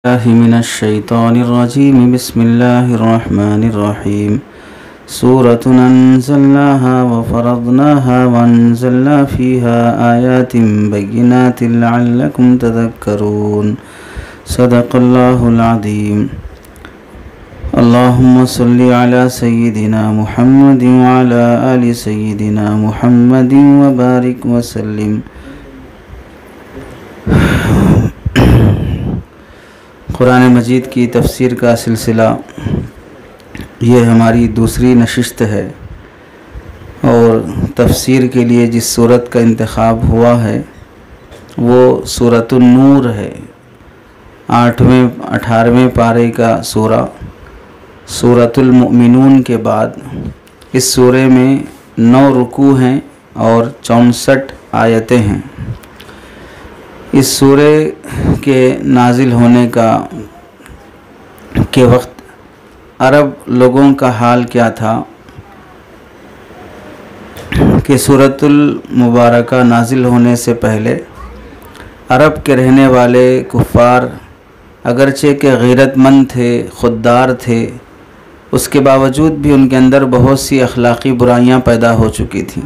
मिनश्शैतानिर्रजीम बिस्मिल्लाहिर्रहमानिर्रहीम सूरतुन अंज़लनाहा व फ़रज़नाहा व अंज़लना फ़ीहा आयातिन बय्यिनातिन लअल्लकुम तज़क्करून सदक़ल्लाहुल अज़ीम। अल्लाहुम्मा सल्लि अला सय्यिदिना मुहम्मदिन व अला आलि सय्यिदिना मुहम्मदिन व बारिक व सल्लिम। कुरान मजीद की तफसीर का सिलसिला ये हमारी दूसरी नशिस्त है और तफसीर के लिए जिस सूरत का इंतखाब हुआ है वो सूरतुन नूर है। 18वें पारे का सूरा सूरतुल मुमिनून के बाद इस सूरे में 9 रुकू हैं और 64 आयतें हैं। इस सूरे के नाजिल होने के वक्त अरब लोगों का हाल क्या था कि सूरतुल मुबारका नाजिल होने से पहले अरब के रहने वाले कुफ़ार अगरचे के गैरतमंद थे, खुददार थे, उसके बावजूद भी उनके अंदर बहुत सी अखलाक़ी बुराइयां पैदा हो चुकी थीं।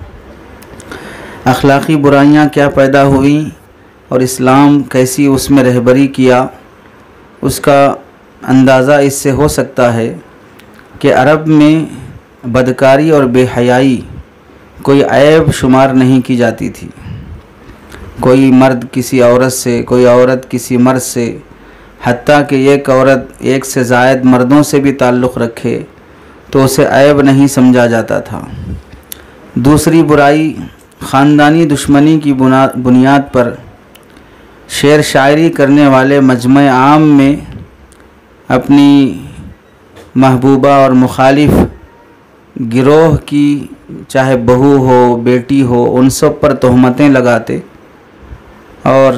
अखलाक़ी बुराइयां क्या पैदा हुई और इस्लाम कैसी उसमें रहबरी किया, उसका अंदाज़ा इससे हो सकता है कि अरब में बदकारी और बेहयाई कोई ऐब शुमार नहीं की जाती थी। कोई मर्द किसी औरत से, कोई औरत किसी मर्द से, हत्ता कि एक औरत एक से ज़ायद मर्दों से भी ताल्लुक़ रखे तो उसे ऐब नहीं समझा जाता था। दूसरी बुराई ख़ानदानी दुश्मनी की बुनियाद पर शेर शायरी करने वाले मजमे आम में अपनी महबूबा और मुखालिफ गिरोह की, चाहे बहू हो, बेटी हो, उन सब पर तोहमतें लगाते और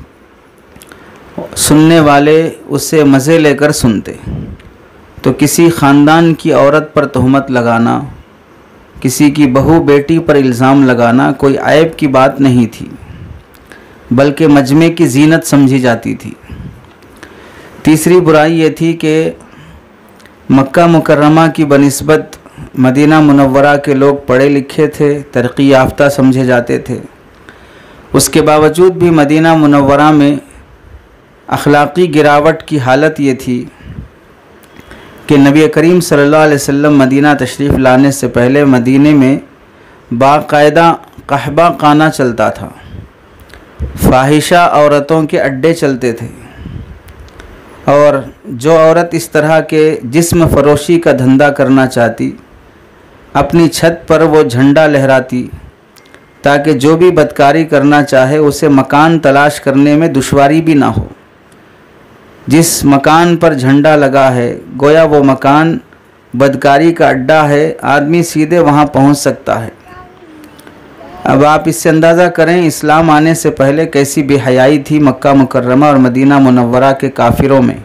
सुनने वाले उससे मज़े लेकर सुनते। तो किसी ख़ानदान की औरत पर तोहमत लगाना, किसी की बहू बेटी पर इल्ज़ाम लगाना कोई ऐब की बात नहीं थी, बल्कि मजमे की जीनत समझी जाती थी। तीसरी बुराई ये थी कि मक्का मुकर्रमा की बनिस्बत मदीना मुनव्वरा के लोग पढ़े लिखे थे, तरक्की याफ्ता समझे जाते थे। उसके बावजूद भी मदीना मुनव्वरा में अखलाक़ी गिरावट की हालत ये थी कि नबी करीम सल्लल्लाहु अलैहि वसल्लम मदीना तशरीफ़ लाने से पहले मदीने में बाकायदा कहबा खाना चलता था, फाहिशा औरतों के अड्डे चलते थे और जो औरत इस तरह के जिस्म फरोशी का धंधा करना चाहती अपनी छत पर वो झंडा लहराती ताकि जो भी बदकारी करना चाहे उसे मकान तलाश करने में दुश्वारी भी ना हो। जिस मकान पर झंडा लगा है गोया वो मकान बदकारी का अड्डा है, आदमी सीधे वहाँ पहुँच सकता है। अब आप इससे अंदाज़ा करें इस्लाम आने से पहले कैसी बेहयाई थी मक्का मुकर्रमा और मदीना मुनव्वरा के काफिरों में।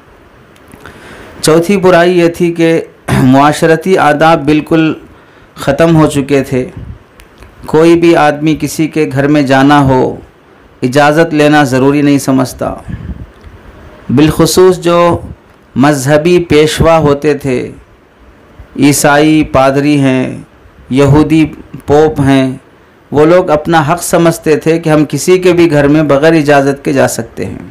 चौथी बुराई ये थी कि मुआशरती आदाब बिल्कुल ख़त्म हो चुके थे। कोई भी आदमी किसी के घर में जाना हो इजाज़त लेना ज़रूरी नहीं समझता। बिलखुसूस जो मज़हबी पेशवा होते थे, ईसाई पादरी हैं, यहूदी पोप हैं, वो लोग अपना हक़ समझते थे कि हम किसी के भी घर में बग़ैर इजाज़त के जा सकते हैं।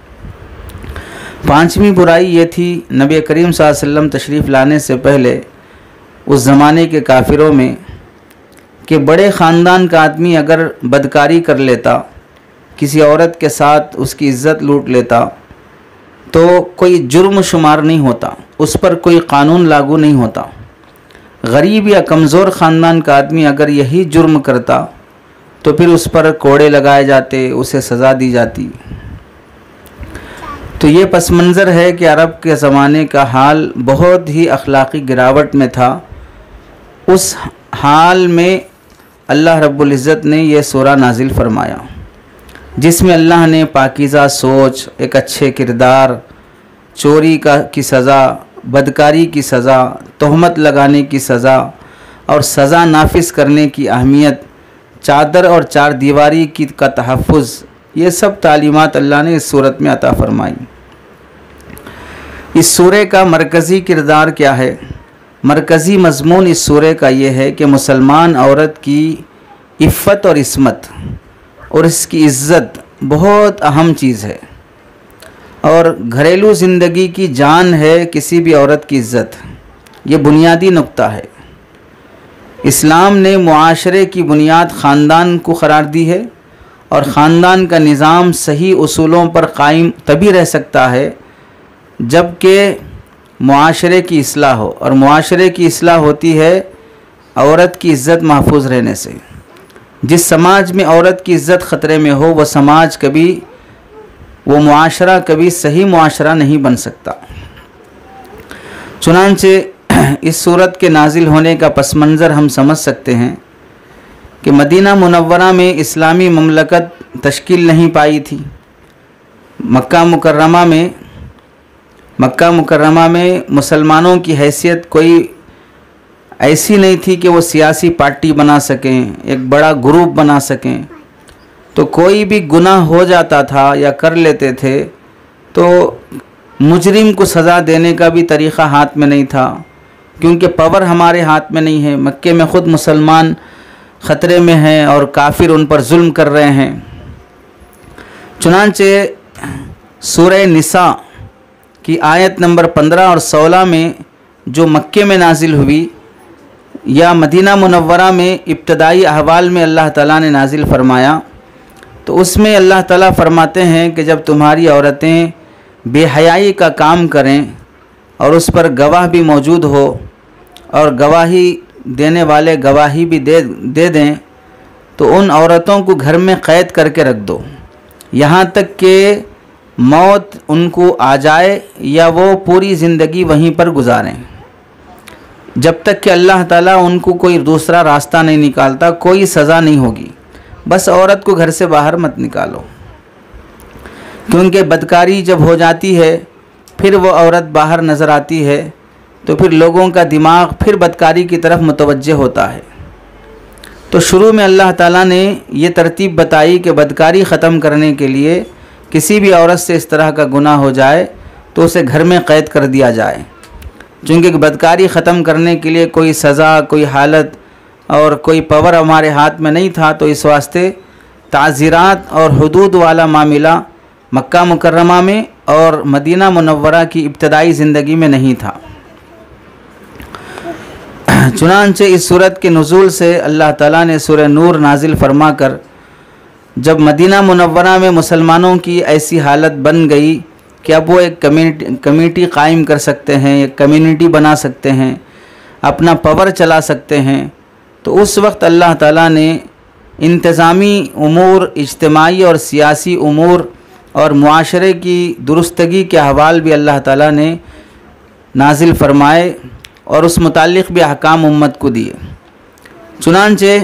पांचवीं बुराई ये थी नबी करीम सल्लल्लाहु अलैहि वसल्लम तशरीफ़ लाने से पहले उस ज़माने के काफिरों में कि बड़े ख़ानदान का आदमी अगर बदकारी कर लेता, किसी औरत के साथ उसकी इज़्ज़त लूट लेता तो कोई जुर्म शुमार नहीं होता, उस पर कोई कानून लागू नहीं होता। गरीब या कमज़ोर ख़ानदान का आदमी अगर यही जुर्म करता तो फिर उस पर कोड़े लगाए जाते, उसे सज़ा दी जाती। तो ये पस मंज़र है कि अरब के ज़माने का हाल बहुत ही अखलाक़ी गिरावट में था। उस हाल में अल्लाह रब्बुल इज़्ज़त ने यह सूरा नाजिल फ़रमाया जिसमें अल्लाह ने पाकीज़ा सोच, एक अच्छे किरदार, चोरी की सज़ा, बदकारी की सज़ा, तोहमत लगाने की सज़ा और सज़ा नाफिज करने की अहमियत, चादर और चार दीवारी का तहफ़्फ़ुज़, ये सब तालीमात अल्लाह ने इस सूरत में अता फ़रमाई। इस सूरे का मरकज़ी किरदार क्या है? मरकज़ी मज़मून इस सूरे का ये है कि मुसलमान औरत की इफ़्फ़त और इस्मत और इसकी इज़्ज़त बहुत अहम चीज़ है, और घरेलू ज़िंदगी की जान है किसी भी औरत की इज़्ज़त। ये बुनियादी नुक्ता है। इस्लाम ने मुआशरे की बुनियाद ख़ानदान को क़रार दी है, और ख़ानदान का निज़ाम सही उसूलों पर कायम तभी रह सकता है जबकि मुआशरे की इस्लाह हो, और मुआशरे की इस्लाह होती है औरत की इज़्ज़त महफूज रहने से। जिस समाज में औरत की इज़्ज़त ख़तरे में हो वह समाज कभी, वो मुआशरा कभी सही मुआशरा नहीं बन सकता। चुनांचे इस सूरत के नाजिल होने का पस मंज़र हम समझ सकते हैं कि मदीना मुनव्वरा में इस्लामी ममलकत तश्कील नहीं पाई थी। मक्का मुकर्रमा में मुसलमानों की हैसियत कोई ऐसी नहीं थी कि वो सियासी पार्टी बना सकें, एक बड़ा ग्रुप बना सकें। तो कोई भी गुनाह हो जाता था या कर लेते थे तो मुजरिम को सज़ा देने का भी तरीक़ा हाथ में नहीं था, क्योंकि पावर हमारे हाथ में नहीं है। मक्के में ख़ुद मुसलमान ख़तरे में हैं और काफिर उन पर जुल्म कर रहे हैं। चुनांचे सूरह निसा की आयत नंबर 15 और 16 में जो मक्के में नाजिल हुई या मदीना मुनव्वरा में इब्तदाई अहवाल में अल्लाह ताला ने नाजिल फरमाया, तो उसमें अल्लाह ताला फरमाते हैं कि जब तुम्हारी औरतें बेहयाई का काम करें और उस पर गवाह भी मौजूद हो और गवाही देने वाले गवाही भी दे दें, तो उन औरतों को घर में क़ैद करके रख दो यहाँ तक कि मौत उनको आ जाए या वो पूरी ज़िंदगी वहीं पर गुजारें, जब तक कि अल्लाह ताला उनको कोई दूसरा रास्ता नहीं निकालता। कोई सज़ा नहीं होगी, बस औरत को घर से बाहर मत निकालो, क्योंकि बदकारी जब हो जाती है फिर वो औरत बाहर नज़र आती है तो फिर लोगों का दिमाग फिर बदकारी की तरफ मुतवज्जे होता है। तो शुरू में अल्लाह ताला ने ये तरतीब बताई कि बदकारी ख़त्म करने के लिए किसी भी औरत से इस तरह का गुनाह हो जाए तो उसे घर में क़ैद कर दिया जाए, चूँकि बदकारी ख़त्म करने के लिए कोई सज़ा, कोई हालत और कोई पावर हमारे हाथ में नहीं था। तो इस वास्ते ताज़ीरात और हुदूद वाला मामला मक्का मुकर्रमा में और मदीना मुनव्वरा की इब्तदाई ज़िंदगी में नहीं था। चुनांचे इस सूरत के नुज़ूल से अल्लाह ताला ने सूरह नूर नाजिल फरमा कर जब मदीना मुनव्वरा में मुसलमानों की ऐसी हालत बन गई कि अब वो एक कमेटी कायम कर सकते हैं, एक कम्युनिटी बना सकते हैं, अपना पावर चला सकते हैं, तो उस वक्त अल्लाह ताला ने इंतज़ामी उमूर, इज्तिमाई और सियासी उमूर और मुआशरे की दुरुस्तगी के अहवाल भी अल्लाह ताला ने नाजिल फरमाए और उस मुतालिक भी अहकाम उम्मत को दिए। चुनांचे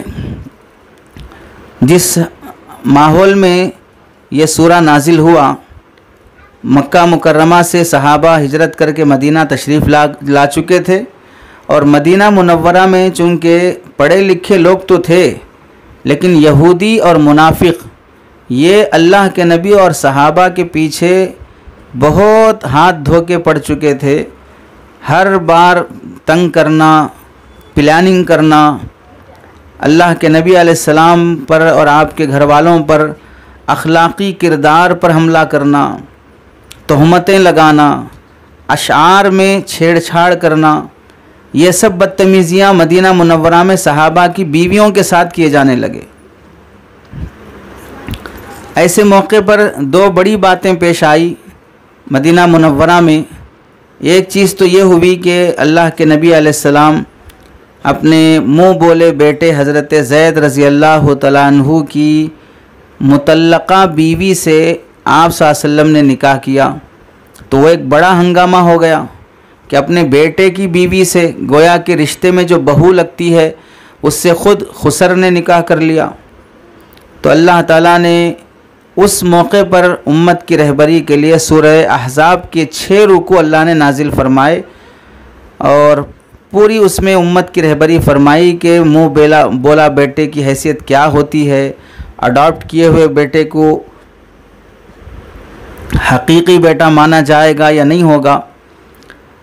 जिस माहौल में ये सूरा नाजिल हुआ, मक्का मुकर्रमा से सहाबा हिजरत करके मदीना तशरीफ़ ला चुके थे, और मदीना मुनव्वरा में चूँकि पढ़े लिखे लोग तो थे लेकिन यहूदी और मुनाफिक ये अल्लाह के नबी और सहाबा के पीछे बहुत हाथ धो के पड़ चुके थे। हर बार तंग करना, प्लानिंग करना, अल्लाह के नबी अलैहिस्सलाम पर और आपके घर वालों पर अखलाक़ी किरदार पर हमला करना, तोहमतें लगाना, अशार में छेड़छाड़ करना, ये सब बदतमीज़ियाँ मदीना मुनव्वरा में सहाबा की बीवियों के साथ किए जाने लगे। ऐसे मौके पर दो बड़ी बातें पेश आई मदीना मुनव्वरा में। एक चीज़ तो ये हुई कि अल्लाह के नबी अलैहिस्सलाम अपने मुँह बोले बेटे हज़रत ज़ैद रज़ी अल्लाह तआला अन्हु की मुतल्लक़ा बीवी से आप सल्लल्लाहु अलैहि वसल्लम ने निकाह किया, तो वो एक बड़ा हंगामा हो गया कि अपने बेटे की बीवी से गोया के रिश्ते में जो बहू लगती है उससे ख़ुद खुसर ने निकाह कर लिया। तो अल्लाह ताला ने उस मौके पर उम्मत की रहबरी के लिए सूरह अहज़ाब के 6 रुकू अल्लाह ने नाजिल फरमाए और पूरी उसमें उम्मत की रहबरी फरमाई कि मुँह बोला बेटे की हैसियत क्या होती है, अडॉप्ट किए हुए बेटे को हकीकी बेटा माना जाएगा या नहीं होगा।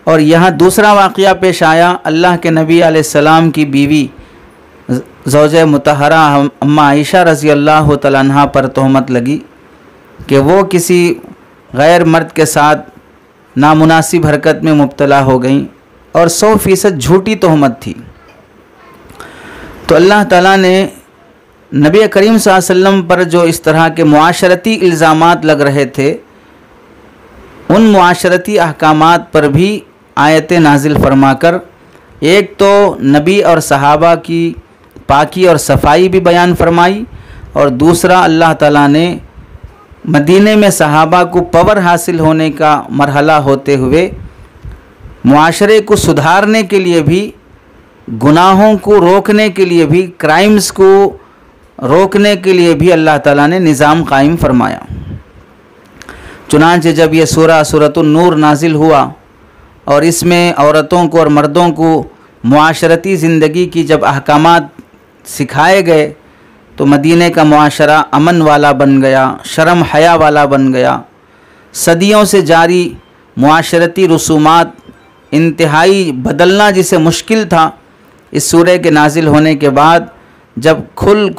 और यहाँ दूसरा वाक़या पेश आया, अल्लाह के नबी अलैहिस्सलाम की बीवी ज़ौजे मुतहरा अम्मा आयशा रज़ी अल्लाह तआला अन्हा पर तोहमत लगी कि वो किसी गैर मर्द के साथ नामुनासिब हरकत में मुब्तला हो गई और 100% झूठी तोहमत थी। तो अल्लाह ताला ने नबी करीम सल्लल्लाहु अलैहि वसल्लम पर जो इस तरह के मुआशरती इल्ज़ामात लग रहे थे, उन मुआशरती अहकामात पर भी आयतें नाजिल फरमाकर एक तो नबी और सहाबा की पाकी और सफाई भी बयान फरमाई, और दूसरा अल्लाह ताला ने मदीने में सहाबा को पवर हासिल होने का मरहला होते हुए मुआशरे को सुधारने के लिए भी, गुनाहों को रोकने के लिए भी, क्राइम्स को रोकने के लिए भी अल्लाह ताला ने निज़ाम कायम फरमाया। चुनांचे जब ये सूरतुन नूर नाजिल हुआ और इसमें औरतों को और मर्दों को मुआशरती ज़िंदगी की जब अहकामात सिखाए गए तो मदीने का मुआशरा अमन वाला बन गया, शर्म हया वाला बन गया। सदियों से जारी मुआशरती रसूमात इंतहाई बदलना जिसे मुश्किल था, इस सूरह के नाजिल होने के बाद जब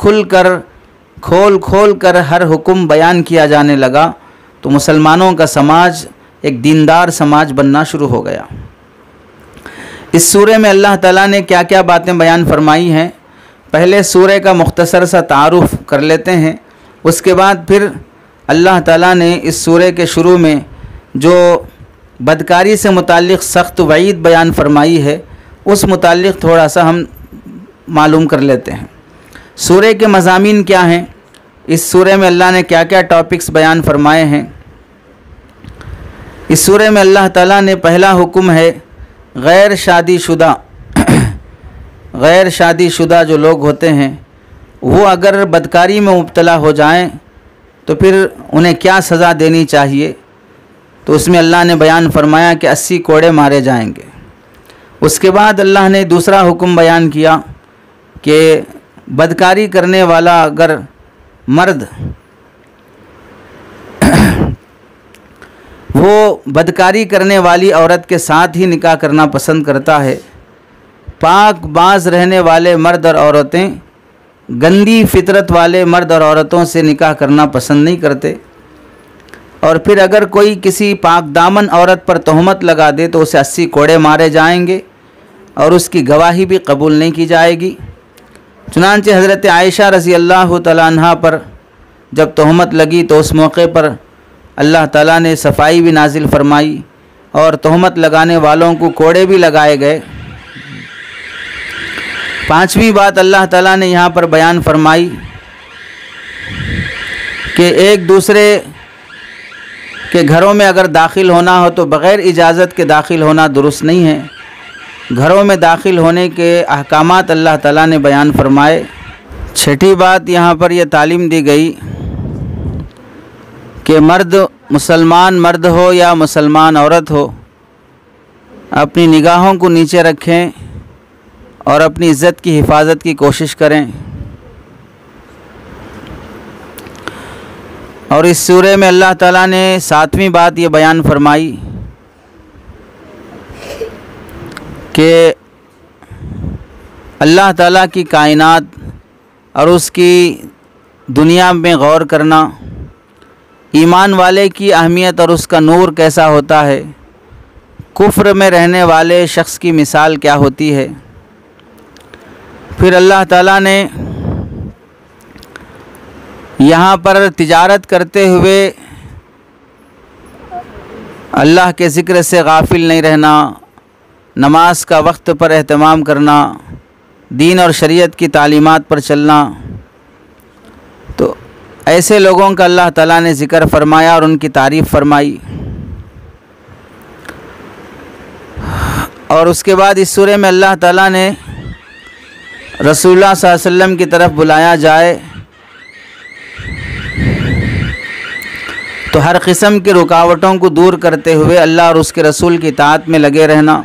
खोल कर हर हुक्म बयान किया जाने लगा तो मुसलमानों का समाज एक दीनदार समाज बनना शुरू हो गया। इस सूरह में अल्लाह ताला ने क्या क्या बातें बयान फरमाई हैं, पहले सूरह का मुख्तसर सा तारुफ कर लेते हैं। उसके बाद फिर अल्लाह ताला ने इस सूरह के शुरू में जो बदकारी से मुताल्लिक़ सख्त वईद बयान फरमाई है, उस मुताल्लिक़ थोड़ा सा हम मालूम कर लेते हैं। सूरह के मज़ामीन क्या हैं, इस सूरह में अल्लाह ने क्या क्या टॉपिक्स बयान फरमाए हैं। इस सूरह में अल्लाह ताला ने पहला हुक्म है गैर शादीशुदा जो लोग होते हैं वो अगर बदकारी में मुब्तला हो जाएं तो फिर उन्हें क्या सज़ा देनी चाहिए। तो उसमें अल्लाह ने बयान फरमाया कि 80 कोड़े मारे जाएंगे। उसके बाद अल्लाह ने दूसरा हुक्म बयान किया कि बदकारी करने वाला अगर मर्द वो बदकारी करने वाली औरत के साथ ही निकाह करना पसंद करता है, पाक बाज रहने वाले मर्द और औरतें गंदी फितरत वाले मर्द और औरतों से निकाह करना पसंद नहीं करते, और फिर अगर कोई किसी पाक दामन औरत पर तोहमत लगा दे तो उसे 80 कोड़े मारे जाएंगे और उसकी गवाही भी कबूल नहीं की जाएगी। चुनांचे हज़रत आयशा रज़ी अल्लाह तआला अन्हा पर जब तोहमत लगी तो उस मौके पर अल्लाह ताला ने सफाई भी नाजिल फरमाई और तोहमत लगाने वालों को कोड़े भी लगाए गए। पांचवी बात अल्लाह ताला ने यहाँ पर बयान फरमाई कि एक दूसरे के घरों में अगर दाखिल होना हो तो बग़ैर इजाज़त के दाखिल होना दुरुस्त नहीं है। घरों में दाखिल होने के अहकामात अल्लाह ताला ने बयान फरमाए। छठी बात यहाँ पर यह तालीम दी गई कि मर्द, मुसलमान मर्द हो या मुसलमान औरत हो, अपनी निगाहों को नीचे रखें और अपनी इज़्ज़त की हिफाजत की कोशिश करें। और इस सूरह में अल्लाह ताला ने सातवीं बात ये बयान फरमाई कि अल्लाह ताला की कायनात और उसकी दुनिया में गौर करना, ईमान वाले की अहमियत और उसका नूर कैसा होता है, कुफ्र में रहने वाले शख्स की मिसाल क्या होती है। फिर अल्लाह ताला ने यहाँ पर तिजारत करते हुए अल्लाह के ज़िक्र से गाफिल नहीं रहना, नमाज का वक्त पर एहतमाम करना, दीन और शरीयत की तालीमात पर चलना, तो ऐसे लोगों का अल्लाह ताला ने ज़िक्र फरमाया और उनकी तारीफ़ फरमाई। और उसके बाद इस सूरह में अल्लाह ताला ने रसूलुल्लाह सल्लल्लाहु अलैहि वसल्लम की तरफ बुलाया जाए तो हर किस्म की रुकावटों को दूर करते हुए अल्लाह और उसके रसूल की इताअत में लगे रहना।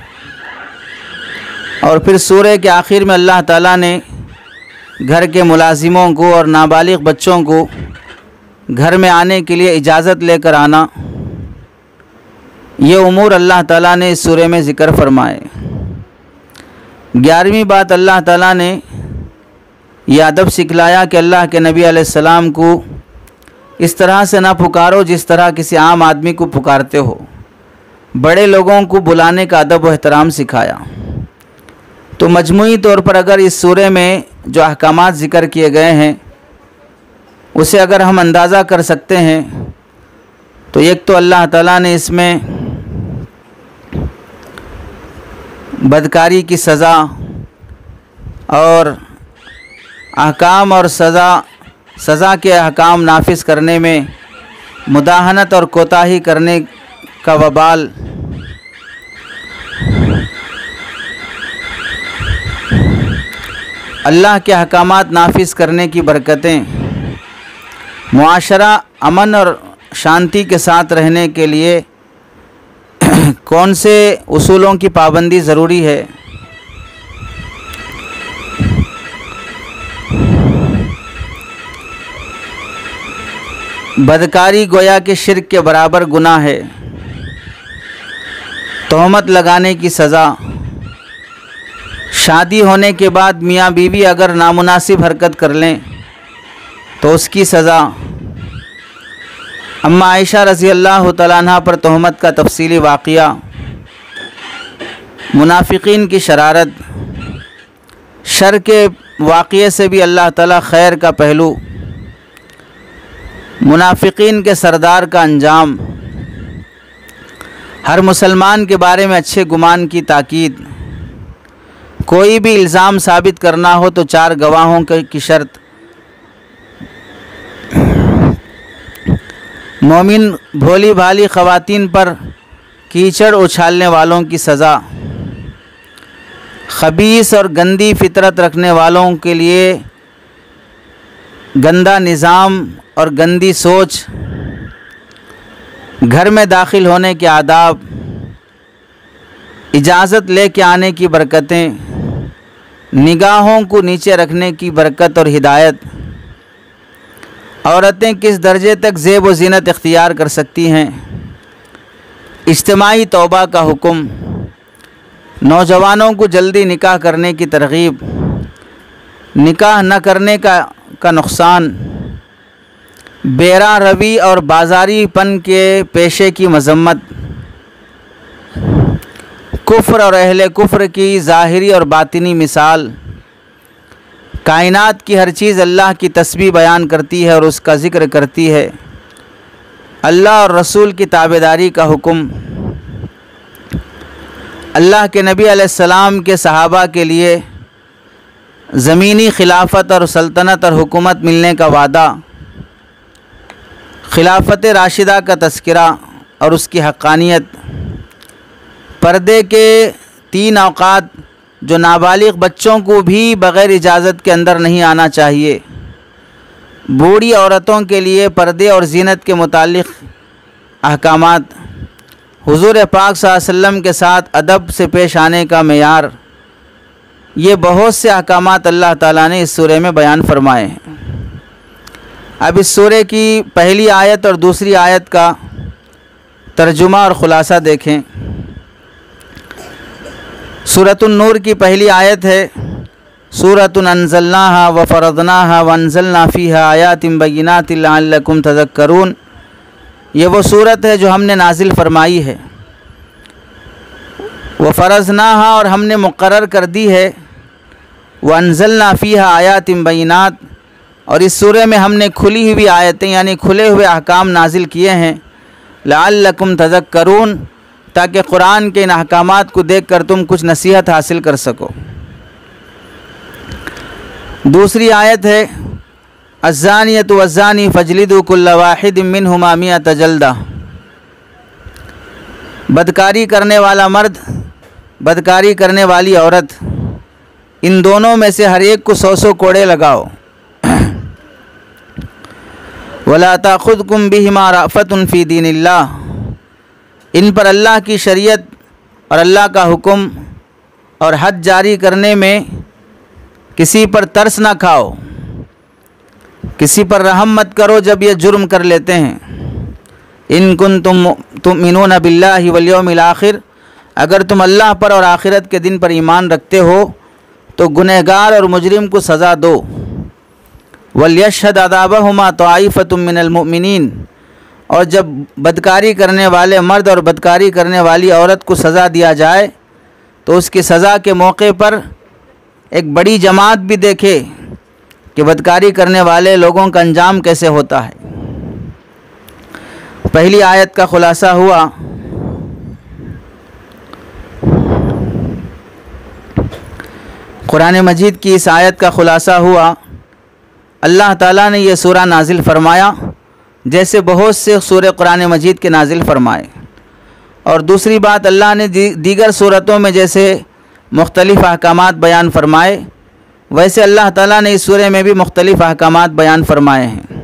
और फिर सूरह के आखिर में अल्लाह ताला ने घर के मुलाजिमों को और नाबालिग बच्चों को घर में आने के लिए इजाज़त लेकर आना, ये उमूर अल्लाह ताला ने इस सूरे में ज़िक्र फरमाए। 11वीं बात अल्लाह ताला ने यह अदब सिखलाया कि अल्लाह के नबी अलैहिस्सलाम को इस तरह से ना पुकारो जिस तरह किसी आम आदमी को पुकारते हो। बड़े लोगों को बुलाने का अदब व एहतराम सिखाया। तो मजमूई तौर पर अगर इस सूरे में जो अहकामात ज़िक्र किए गए हैं उसे अगर हम अंदाज़ा कर सकते हैं तो एक तो अल्लाह ताला ने इसमें बदकारी की सज़ा और अहकाम और सज़ा के अहकाम नाफिज करने में मुदाहनत और कोताही करने का वबाल, अल्लाह के अहकामात नाफिज करने की बरकतें, मुआशरा अमन और शांति के साथ रहने के लिए कौन से उसूलों की पाबंदी ज़रूरी है, बदकारी गोया के शिर्क के बराबर गुनाह है, तोहमत लगाने की सज़ा, शादी होने के बाद मियाँ बीवी अगर नामुनासिब हरकत कर लें तो उसकी सज़ा, अम्मा आयशा रज़ी अल्लाह तआला अन्हा पर तोहमत का तफसीली वाक़या, मुनाफिकीन की शरारत, शर के वाक़ये से भी अल्लाह ताला खैर का पहलू, मुनाफिकीन के सरदार का अंजाम, हर मुसलमान के बारे में अच्छे गुमान की ताकीद, कोई भी इल्ज़ाम साबित करना हो तो 4 गवाहों की शर्त, मोमिन भोली भाली ख़वातीन पर कीचड़ उछालने वालों की सज़ा, खबीस और गंदी फितरत रखने वालों के लिए गंदा निज़ाम और गंदी सोच, घर में दाखिल होने के आदाब, इजाज़त लेके आने की बरकतें, निगाहों को नीचे रखने की बरकत और हिदायत, औरतें किस दर्जे तक ज़ेब व ज़ीनत इख्तियार कर सकती हैं, इज्तिमाई तौबा का हुक्म, नौजवानों को जल्दी निकाह करने की तरगीब, निकाह न करने का नुकसान, बेरा रवी और बाज़ारीपन के पेशे की मजम्मत, कुफ्र और अहले कुफ्र की ज़ाहिरी और बातिनी मिसाल, कायनात की हर चीज़ अल्लाह की तस्बीह बयान करती है और उसका ज़िक्र करती है, अल्लाह और रसूल की ताबेदारी का हुक्म, अल्लाह के नबी अलैहिस्सलाम के सहाबा के लिए ज़मीनी खिलाफत और सल्तनत और हुकूमत मिलने का वादा, खिलाफत राशिदा का तज़किरा और उसकी हक़ानियत, पर्दे के 3 औक़ात जो नाबालिग बच्चों को भी बग़ैर इजाज़त के अंदर नहीं आना चाहिए, बूढ़ी औरतों के लिए पर्दे और ज़ीनत के मुतालिक़ अहकामात, हुज़ूर पाक सल्लल्लाहु अलैहि वसल्लम के साथ अदब से पेश आने का मेयार, ये बहुत से अहकामात अल्लाह ताला ने इस सूरे में बयान फरमाए हैं। अब इस सूरे की पहली आयत और दूसरी आयत का तर्जुमा और ख़ुलासा देखें। सूरतुन नूर की पहली आयत है, सूरतुन अंज़लनाहा व फ़रदनाहा व अंज़लना फ़ीहा आयातिन बय्यिनातिन लअल्लकुम तज़क्करून। ये वो सूरत है जो हमने नाजिल फरमाई है। व फ़रज़नाहा और हमने मुक़र्रर कर दी है, व अंज़लना फ़ीहा आयातिन बय्यिनात और इस सूरे में हमने खुली हुई आयतें यानी खुले हुए अहकाम नाजिल किए हैं, लअल्लकुम तज़क्करून ताकि कुरान के इन अहकामात को देख कर तुम कुछ नसीहत हासिल कर सको। दूसरी आयत है, अज़्ज़ानियतु वज़्ज़ानी फ़जलिदू कुल्ल वाहिदिम मिनहुमा मिअत जल्दा। बदकारी करने वाला मर्द, बदकारी करने वाली औरत, इन दोनों में से हर एक को 100 कोड़े लगाओ। वला ताख़ुज़कुम बिहिमा रअफ़तुन फ़ी दीनिल्लाह। इन पर अल्लाह की शरीयत और अल्लाह का हुक्म और हद जारी करने में किसी पर तरस ना खाओ, किसी पर रहम मत करो जब ये जुर्म कर लेते हैं। इन कुंतुम तुमिनून बिल्लाहि वल यौमिल आखिर, अगर तुम अल्लाह पर और आखिरत के दिन पर ईमान रखते हो तो गुनहगार और मुजरिम को सज़ा दो। वलयशहद अज़ाबहुमा ताइफ़तुम मिनल मुमिनीन, और जब बदकारी करने वाले मर्द और बदकारी करने वाली औरत को सज़ा दिया जाए तो उसकी सज़ा के मौके पर एक बड़ी जमात भी देखे कि बदकारी करने वाले लोगों का अंजाम कैसे होता है। पहली आयत का खुलासा हुआ कुरान मजीद की इस आयत का खुलासा हुआ, अल्लाह ताला ने यह सूरा नाजिल फरमाया जैसे बहुत से सूरे कुरान मजीद के नाजिल फरमाए। और दूसरी बात, अल्लाह ने दीगर सूरतों में जैसे मुख्तलिफ़ अहकामात बयान फरमाए वैसे अल्लाह ताला ने इस सूरे में भी मुख्तलिफ़ अहकामात बयान फरमाए हैं।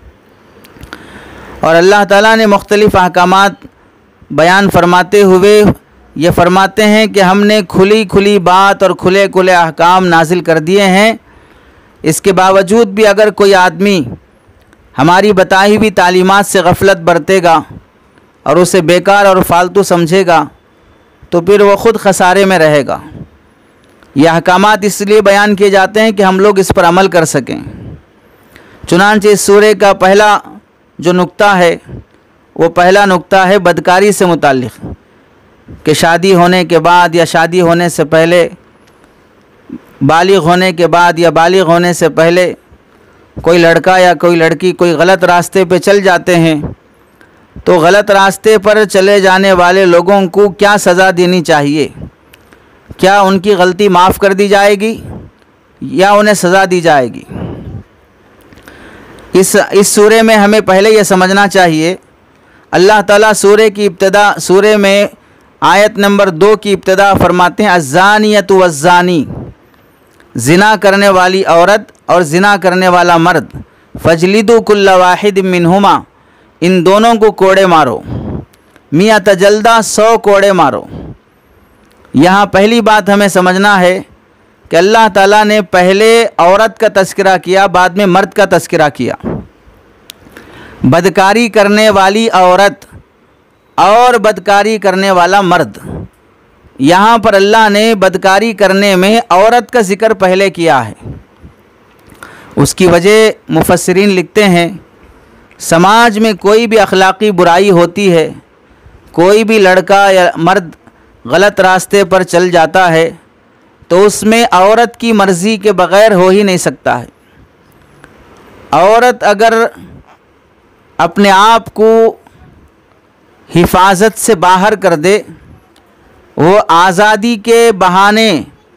और अल्लाह ताला ने मुख्तलिफ़ अहकामात बयान फरमाते हुए ये फरमाते हैं कि हमने खुली खुली बात और खुले खुले अहकाम नाजिल कर दिए हैं। इसके बावजूद भी अगर कोई आदमी हमारी बताई हुई तालीमात से गफलत बरतेगा और उसे बेकार और फालतू समझेगा तो फिर वो ख़ुद खसारे में रहेगा। यह अहकामात इसलिए बयान किए जाते हैं कि हम लोग इस पर अमल कर सकें। चुनांचे इस सूरे का पहला जो नुक्ता है वो पहला नुक्ता है बदकारी से मुताल्लिक़, कि शादी होने के बाद या शादी होने से पहले, बालिग़ होने के बाद या बालिग़ होने से पहले कोई लड़का या कोई लड़की कोई गलत रास्ते पे चल जाते हैं तो गलत रास्ते पर चले जाने वाले लोगों को क्या सज़ा देनी चाहिए, क्या उनकी गलती माफ़ कर दी जाएगी या उन्हें सज़ा दी जाएगी। इस सूरे में हमें पहले यह समझना चाहिए, अल्लाह ताला सूरे की इब्तिदा, सूरे में आयत नंबर 2 की इब्तिदा फरमाते हैं अज़्ज़ानियतु वज़्ज़ानी, ज़िना करने वाली औरत और ज़िना करने वाला मर्द, फजलिदु कुल्ल वाहिद मिनहुमा, इन दोनों को कोड़े मारो, मियत जल्दा 100 कोड़े मारो। यहाँ पहली बात हमें समझना है कि अल्लाह ताला ने पहले औरत का तज़किरा किया, बाद में मर्द का तज़किरा किया। बदकारी करने वाली औरत और बदकारी करने वाला मर्द, यहाँ पर अल्लाह ने बदकारी करने में औरत का ज़िक्र पहले किया है। उसकी वजह मुफस्सिरीन लिखते हैं, समाज में कोई भी अखलाक़ी बुराई होती है, कोई भी लड़का या मर्द गलत रास्ते पर चल जाता है तो उसमें औरत की मर्ज़ी के बग़ैर हो ही नहीं सकता है। औरत अगर अपने आप को हिफाजत से बाहर कर दे, वो आज़ादी के बहाने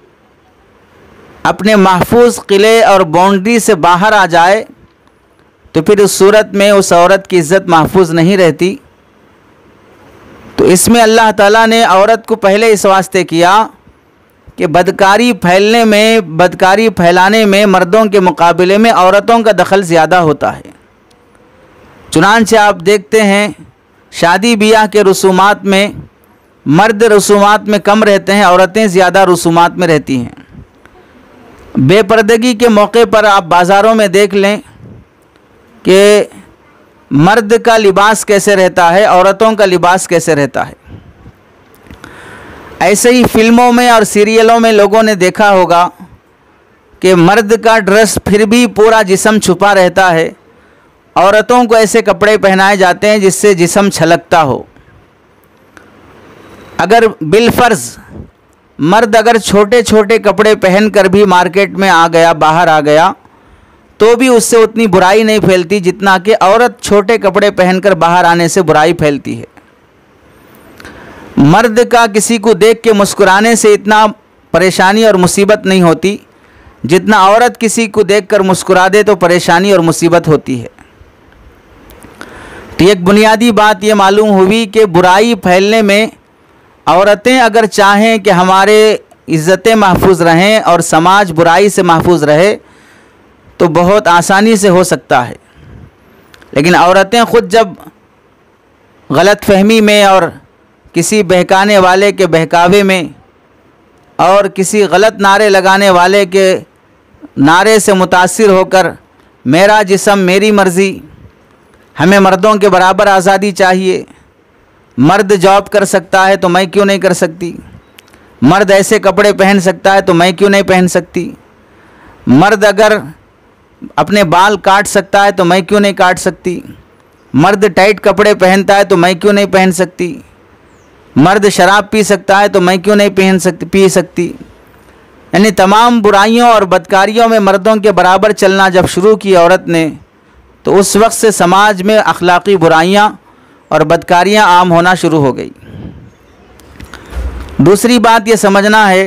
अपने महफूज किले और बाउंड्री से बाहर आ जाए तो फिर उस सूरत में उस औरत की इज़्ज़त महफूज नहीं रहती। तो इसमें अल्लाह ताला ने औरत को पहले इस वास्ते किया कि बदकारी फैलने में, बदकारी फैलाने में मर्दों के मुकाबले में औरतों का दखल ज़्यादा होता है। चुनांचे आप देखते हैं शादी ब्याह के रसूमात में मर्द रसूमात में कम रहते हैं, औरतें ज़्यादा रसूमात में रहती हैं। बेपर्दगी के मौके पर आप बाज़ारों में देख लें कि मर्द का लिबास कैसे रहता है, औरतों का लिबास कैसे रहता है। ऐसे ही फिल्मों में और सीरियलों में लोगों ने देखा होगा कि मर्द का ड्रेस फिर भी पूरा जिस्म छुपा रहता है, औरतों को ऐसे कपड़े पहनाए जाते हैं जिससे जिस्म छलकता हो। अगर बिलफर्ज मर्द अगर छोटे छोटे कपड़े पहनकर भी मार्केट में आ गया, बाहर आ गया, तो भी उससे उतनी बुराई नहीं फैलती जितना कि औरत छोटे कपड़े पहनकर बाहर आने से बुराई फैलती है। मर्द का किसी को देख के मुस्कुराने से इतना परेशानी और मुसीबत नहीं होती जितना औरत किसी को देखकर मुस्कुरा दे तो परेशानी और मुसीबत होती है। तो एक बुनियादी बात ये मालूम हुई कि बुराई फैलने में औरतें अगर चाहें कि हमारे इज़्ज़तें महफूज रहें और समाज बुराई से महफूज रहे तो बहुत आसानी से हो सकता है। लेकिन औरतें ख़ुद जब गलत फहमी में और किसी बहकाने वाले के बहकावे में और किसी गलत नारे लगाने वाले के नारे से मुतासिर होकर मेरा जिस्म मेरी मर्ज़ी, हमें मर्दों के बराबर आज़ादी चाहिए। मर्द जॉब कर सकता है तो मैं क्यों नहीं कर सकती? मर्द ऐसे कपड़े पहन सकता है तो मैं क्यों नहीं पहन सकती? मर्द अगर अपने बाल काट सकता है तो मैं क्यों नहीं काट सकती? मर्द टाइट कपड़े पहनता है तो मैं क्यों नहीं पहन सकती? मर्द शराब पी सकता है तो मैं क्यों नहीं पी सकती? यानी तमाम बुराइयों और बदकारियों में मर्दों के बराबर चलना जब शुरू की औरत ने, तो उस वक्त से समाज में अखलाकी बुराइयां और बदकारियां आम होना शुरू हो गई। दूसरी बात ये समझना है,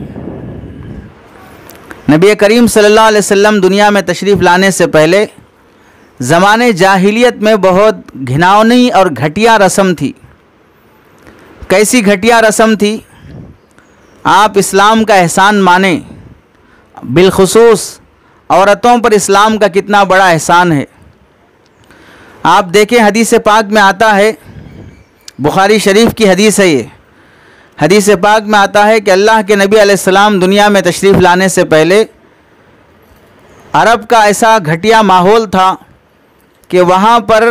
नबी करीम सल्लल्लाहु अलैहि वसल्लम दुनिया में तशरीफ़ लाने से पहले ज़माने जाहिलियत में बहुत घिनौनी और घटिया रस्म थी। कैसी घटिया रस्म थी? आप इस्लाम का एहसान माने, बिलखुसूस औरतों पर इस्लाम का कितना बड़ा एहसान है। आप देखें, हदीस पाक में आता है, बुखारी शरीफ की हदीस है ये, हदीस पाक में आता है कि अल्लाह के नबी अलैहिस्सलाम दुनिया में तशरीफ़ लाने से पहले अरब का ऐसा घटिया माहौल था कि वहाँ पर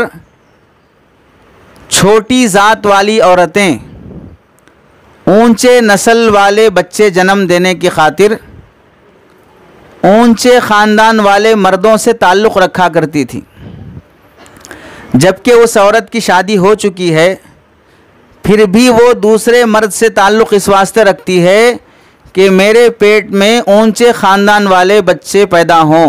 छोटी ज़ात वाली औरतें ऊंचे नस्ल वाले बच्चे जन्म देने की खातिर ऊंचे ख़ानदान वाले मर्दों से ताल्लुक़ रखा करती थी। जबकि उस औरत की शादी हो चुकी है, फिर भी वो दूसरे मर्द से ताल्लुक़ इस वास्ते रखती है कि मेरे पेट में ऊंचे ख़ानदान वाले बच्चे पैदा हों।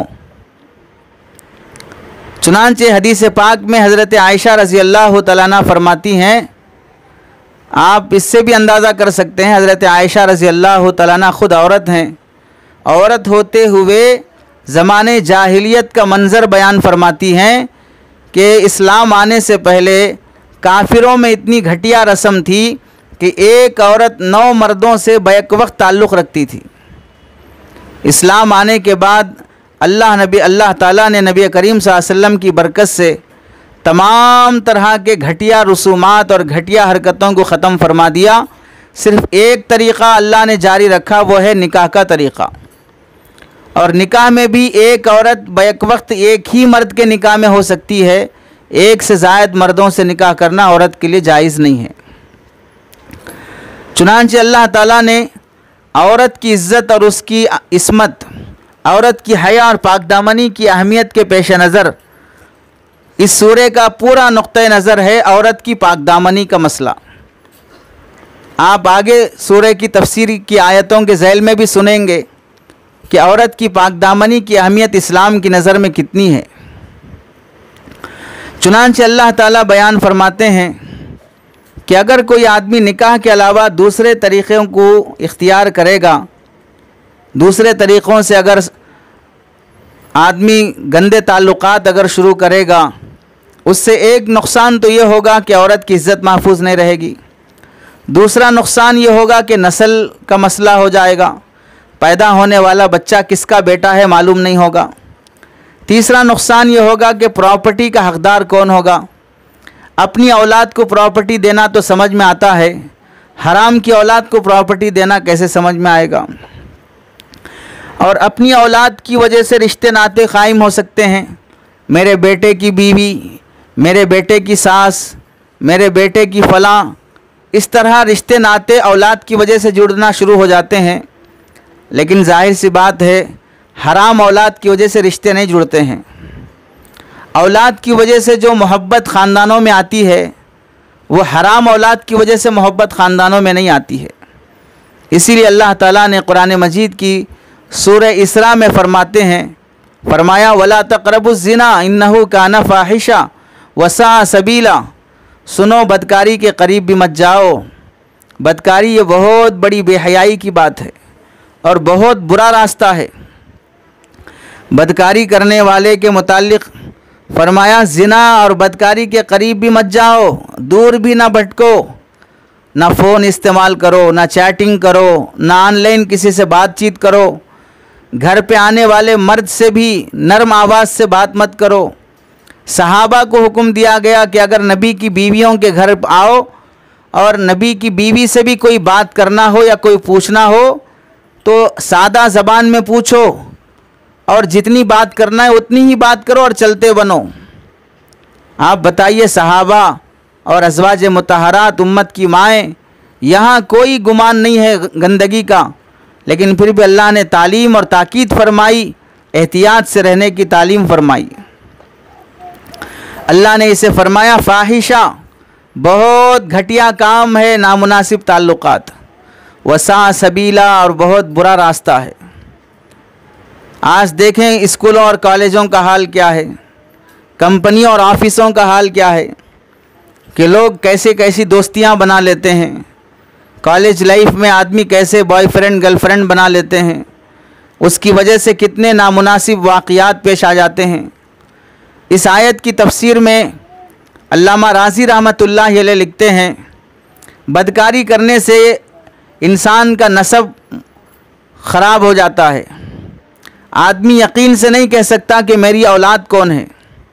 चुनांचे हदीस पाक में हज़रत आयशा रज़ी अल्लाह तआला अन्हा फरमाती हैं, आप इससे भी अंदाज़ा कर सकते हैं, हज़रत आयशा रज़ी अल्लाह तआला अन्हा ख़ुद औरत हैं। औरत होते हुए ज़माने जाहिलियत का मंज़र बयान फरमाती हैं कि इस्लाम आने से पहले काफिरों में इतनी घटिया रस्म थी कि एक औरत 9 मर्दों से बैक वक्त ताल्लुक़ रखती थी। इस्लाम आने के बाद अल्लाह ताला ने नबी करीम सल्लल्लाहु अलैहि वसल्लम की बरकत से तमाम तरह के घटिया रसूमात और घटिया हरकतों को ख़त्म फरमा दिया। सिर्फ़ एक तरीक़ा अल्लाह ने जारी रखा, वो है निकाह का तरीक़ा। और निकाह में भी एक औरत बैक वक्त एक ही मर्द के निकाह में हो सकती है, एक से ज़ायद मर्दों से निकाह करना औरत के लिए जायज़ नहीं है। चुनांचे अल्लाह ताला ने औरत की इज़्ज़त और उसकी इस्मत, औरत की हया और पाकदामनी की अहमियत के पेश नज़र इस सूरे का पूरा नुक्ते नज़र है औरत की पाकदामनी का मसला। आप आगे सूरे की तफसीर की आयतों के ज़ैल में भी सुनेंगे कि औरत की पाकदामनी की अहमियत इस्लाम की नज़र में कितनी है। चुनांचे अल्लाह ताला बयान फरमाते हैं कि अगर कोई आदमी निकाह के अलावा दूसरे तरीक़ों को इख्तियार करेगा, दूसरे तरीक़ों से अगर आदमी गंदे ताल्लुक़ात अगर शुरू करेगा, उससे एक नुकसान तो ये होगा कि औरत की इज़्ज़त महफूज नहीं रहेगी। दूसरा नुकसान ये होगा कि नस्ल का मसला हो जाएगा, पैदा होने वाला बच्चा किसका बेटा है मालूम नहीं होगा। तीसरा नुकसान ये होगा कि प्रॉपर्टी का हक़दार कौन होगा। अपनी औलाद को प्रॉपर्टी देना तो समझ में आता है, हराम की औलाद को प्रॉपर्टी देना कैसे समझ में आएगा। और अपनी औलाद की वजह से रिश्ते नाते कायम हो सकते हैं। मेरे बेटे की बीवी, मेरे बेटे की सास, मेरे बेटे की फ़लाँ, इस तरह रिश्ते नाते औलाद की वजह से जुड़ना शुरू हो जाते हैं। लेकिन जाहिर सी बात है, हराम औलाद की वजह से रिश्ते नहीं जुड़ते हैं। औलाद की वजह से जो मोहब्बत ख़ानदानों में आती है, वो हराम औलाद की वजह से मोहब्बत ख़ानदानों में नहीं आती है। इसीलिए अल्लाह ताला ने कुरान मजीद की सूरह इसरा में फरमाते हैं, फरमाया वला तक़रबुज़ ज़िना इन्नहु काना फ़ाहिशा वसा सबीला, सुनो बदकारी के करीब भी मत जाओ। बदकारी ये बहुत बड़ी बेहयाई की बात है और बहुत बुरा रास्ता है। बदकारी करने वाले के मुताल्लिक़ फरमाया ज़िना और बदकारी के करीब भी मत जाओ, दूर भी ना भटको, ना फ़ोन इस्तेमाल करो, ना चैटिंग करो, ना ऑनलाइन किसी से बातचीत करो, घर पे आने वाले मर्द से भी नरम आवाज़ से बात मत करो। सहाबा को हुक्म दिया गया कि अगर नबी की बीवियों के घर आओ और नबी की बीवी से भी कोई बात करना हो या कोई पूछना हो तो सादा ज़बान में पूछो और जितनी बात करना है उतनी ही बात करो और चलते बनो। आप बताइए, सहाबा और अज़वाज मुतहरात उम्मत की माएँ, यहाँ कोई गुमान नहीं है गंदगी का, लेकिन फिर भी अल्लाह ने तालीम और ताकीद फरमाई, एहतियात से रहने की तालीम फरमाई। अल्लाह ने इसे फरमाया फ़ाहिशा, बहुत घटिया काम है नामुनासिब ताल्लुकात, वसा सबीला, और बहुत बुरा रास्ता है। आज देखें स्कूलों और कॉलेजों का हाल क्या है, कंपनियों और ऑफिसों का हाल क्या है कि लोग कैसे कैसी दोस्तियां बना लेते हैं। कॉलेज लाइफ में आदमी कैसे बॉयफ्रेंड गर्लफ्रेंड बना लेते हैं, उसकी वजह से कितने नामुनासिब वाक़यात पेश आ जाते हैं। इस आयत की तफसीर में अल्लामा राज़ी रहमतुल्लाह अलैह लिखते हैं, बदकारी करने से इंसान का नसब ख़राब हो जाता है। आदमी यकीन से नहीं कह सकता कि मेरी औलाद कौन है।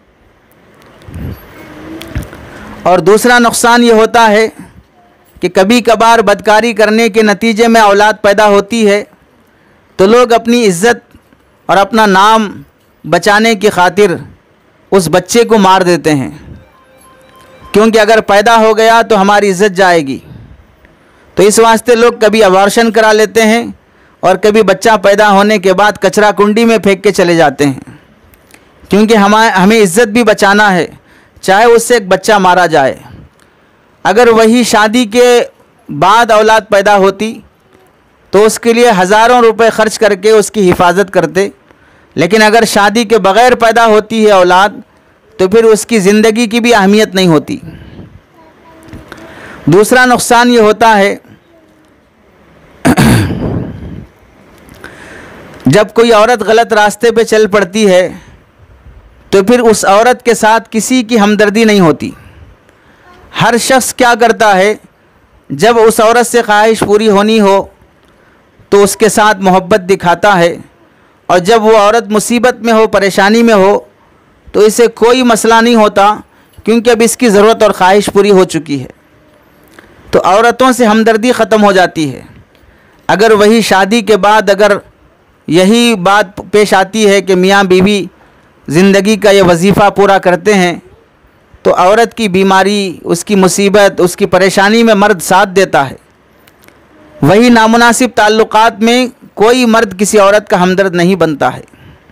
और दूसरा नुकसान ये होता है कि कभी कभार बदकारी करने के नतीजे में औलाद पैदा होती है तो लोग अपनी इज़्ज़त और अपना नाम बचाने की खातिर उस बच्चे को मार देते हैं, क्योंकि अगर पैदा हो गया तो हमारी इज़्ज़त जाएगी। तो इस वास्ते लोग कभी अबॉर्शन करा लेते हैं और कभी बच्चा पैदा होने के बाद कचरा कुंडी में फेंक के चले जाते हैं, क्योंकि हमें इज़्ज़त भी बचाना है, चाहे उससे एक बच्चा मारा जाए। अगर वही शादी के बाद औलाद पैदा होती तो उसके लिए हज़ारों रुपए खर्च करके उसकी हिफाजत करते, लेकिन अगर शादी के बग़ैर पैदा होती है औलाद तो फिर उसकी ज़िंदगी की भी अहमियत नहीं होती। दूसरा नुकसान ये होता है, जब कोई औरत गलत रास्ते पे चल पड़ती है तो फिर उस औरत के साथ किसी की हमदर्दी नहीं होती। हर शख्स क्या करता है, जब उस औरत से ख्वाहिश पूरी होनी हो तो उसके साथ मोहब्बत दिखाता है, और जब वो औरत मुसीबत में हो, परेशानी में हो, तो इसे कोई मसला नहीं होता, क्योंकि अब इसकी ज़रूरत और ख्वाहिश पूरी हो चुकी है। तो औरतों से हमदर्दी ख़त्म हो जाती है। अगर वही शादी के बाद अगर यही बात पेश आती है कि मियाँ बीवी ज़िंदगी का ये वजीफ़ा पूरा करते हैं, तो औरत की बीमारी, उसकी मुसीबत, उसकी परेशानी में मर्द साथ देता है। वही नामुनासिब ताल्लुकात में कोई मर्द किसी औरत का हमदर्द नहीं बनता है।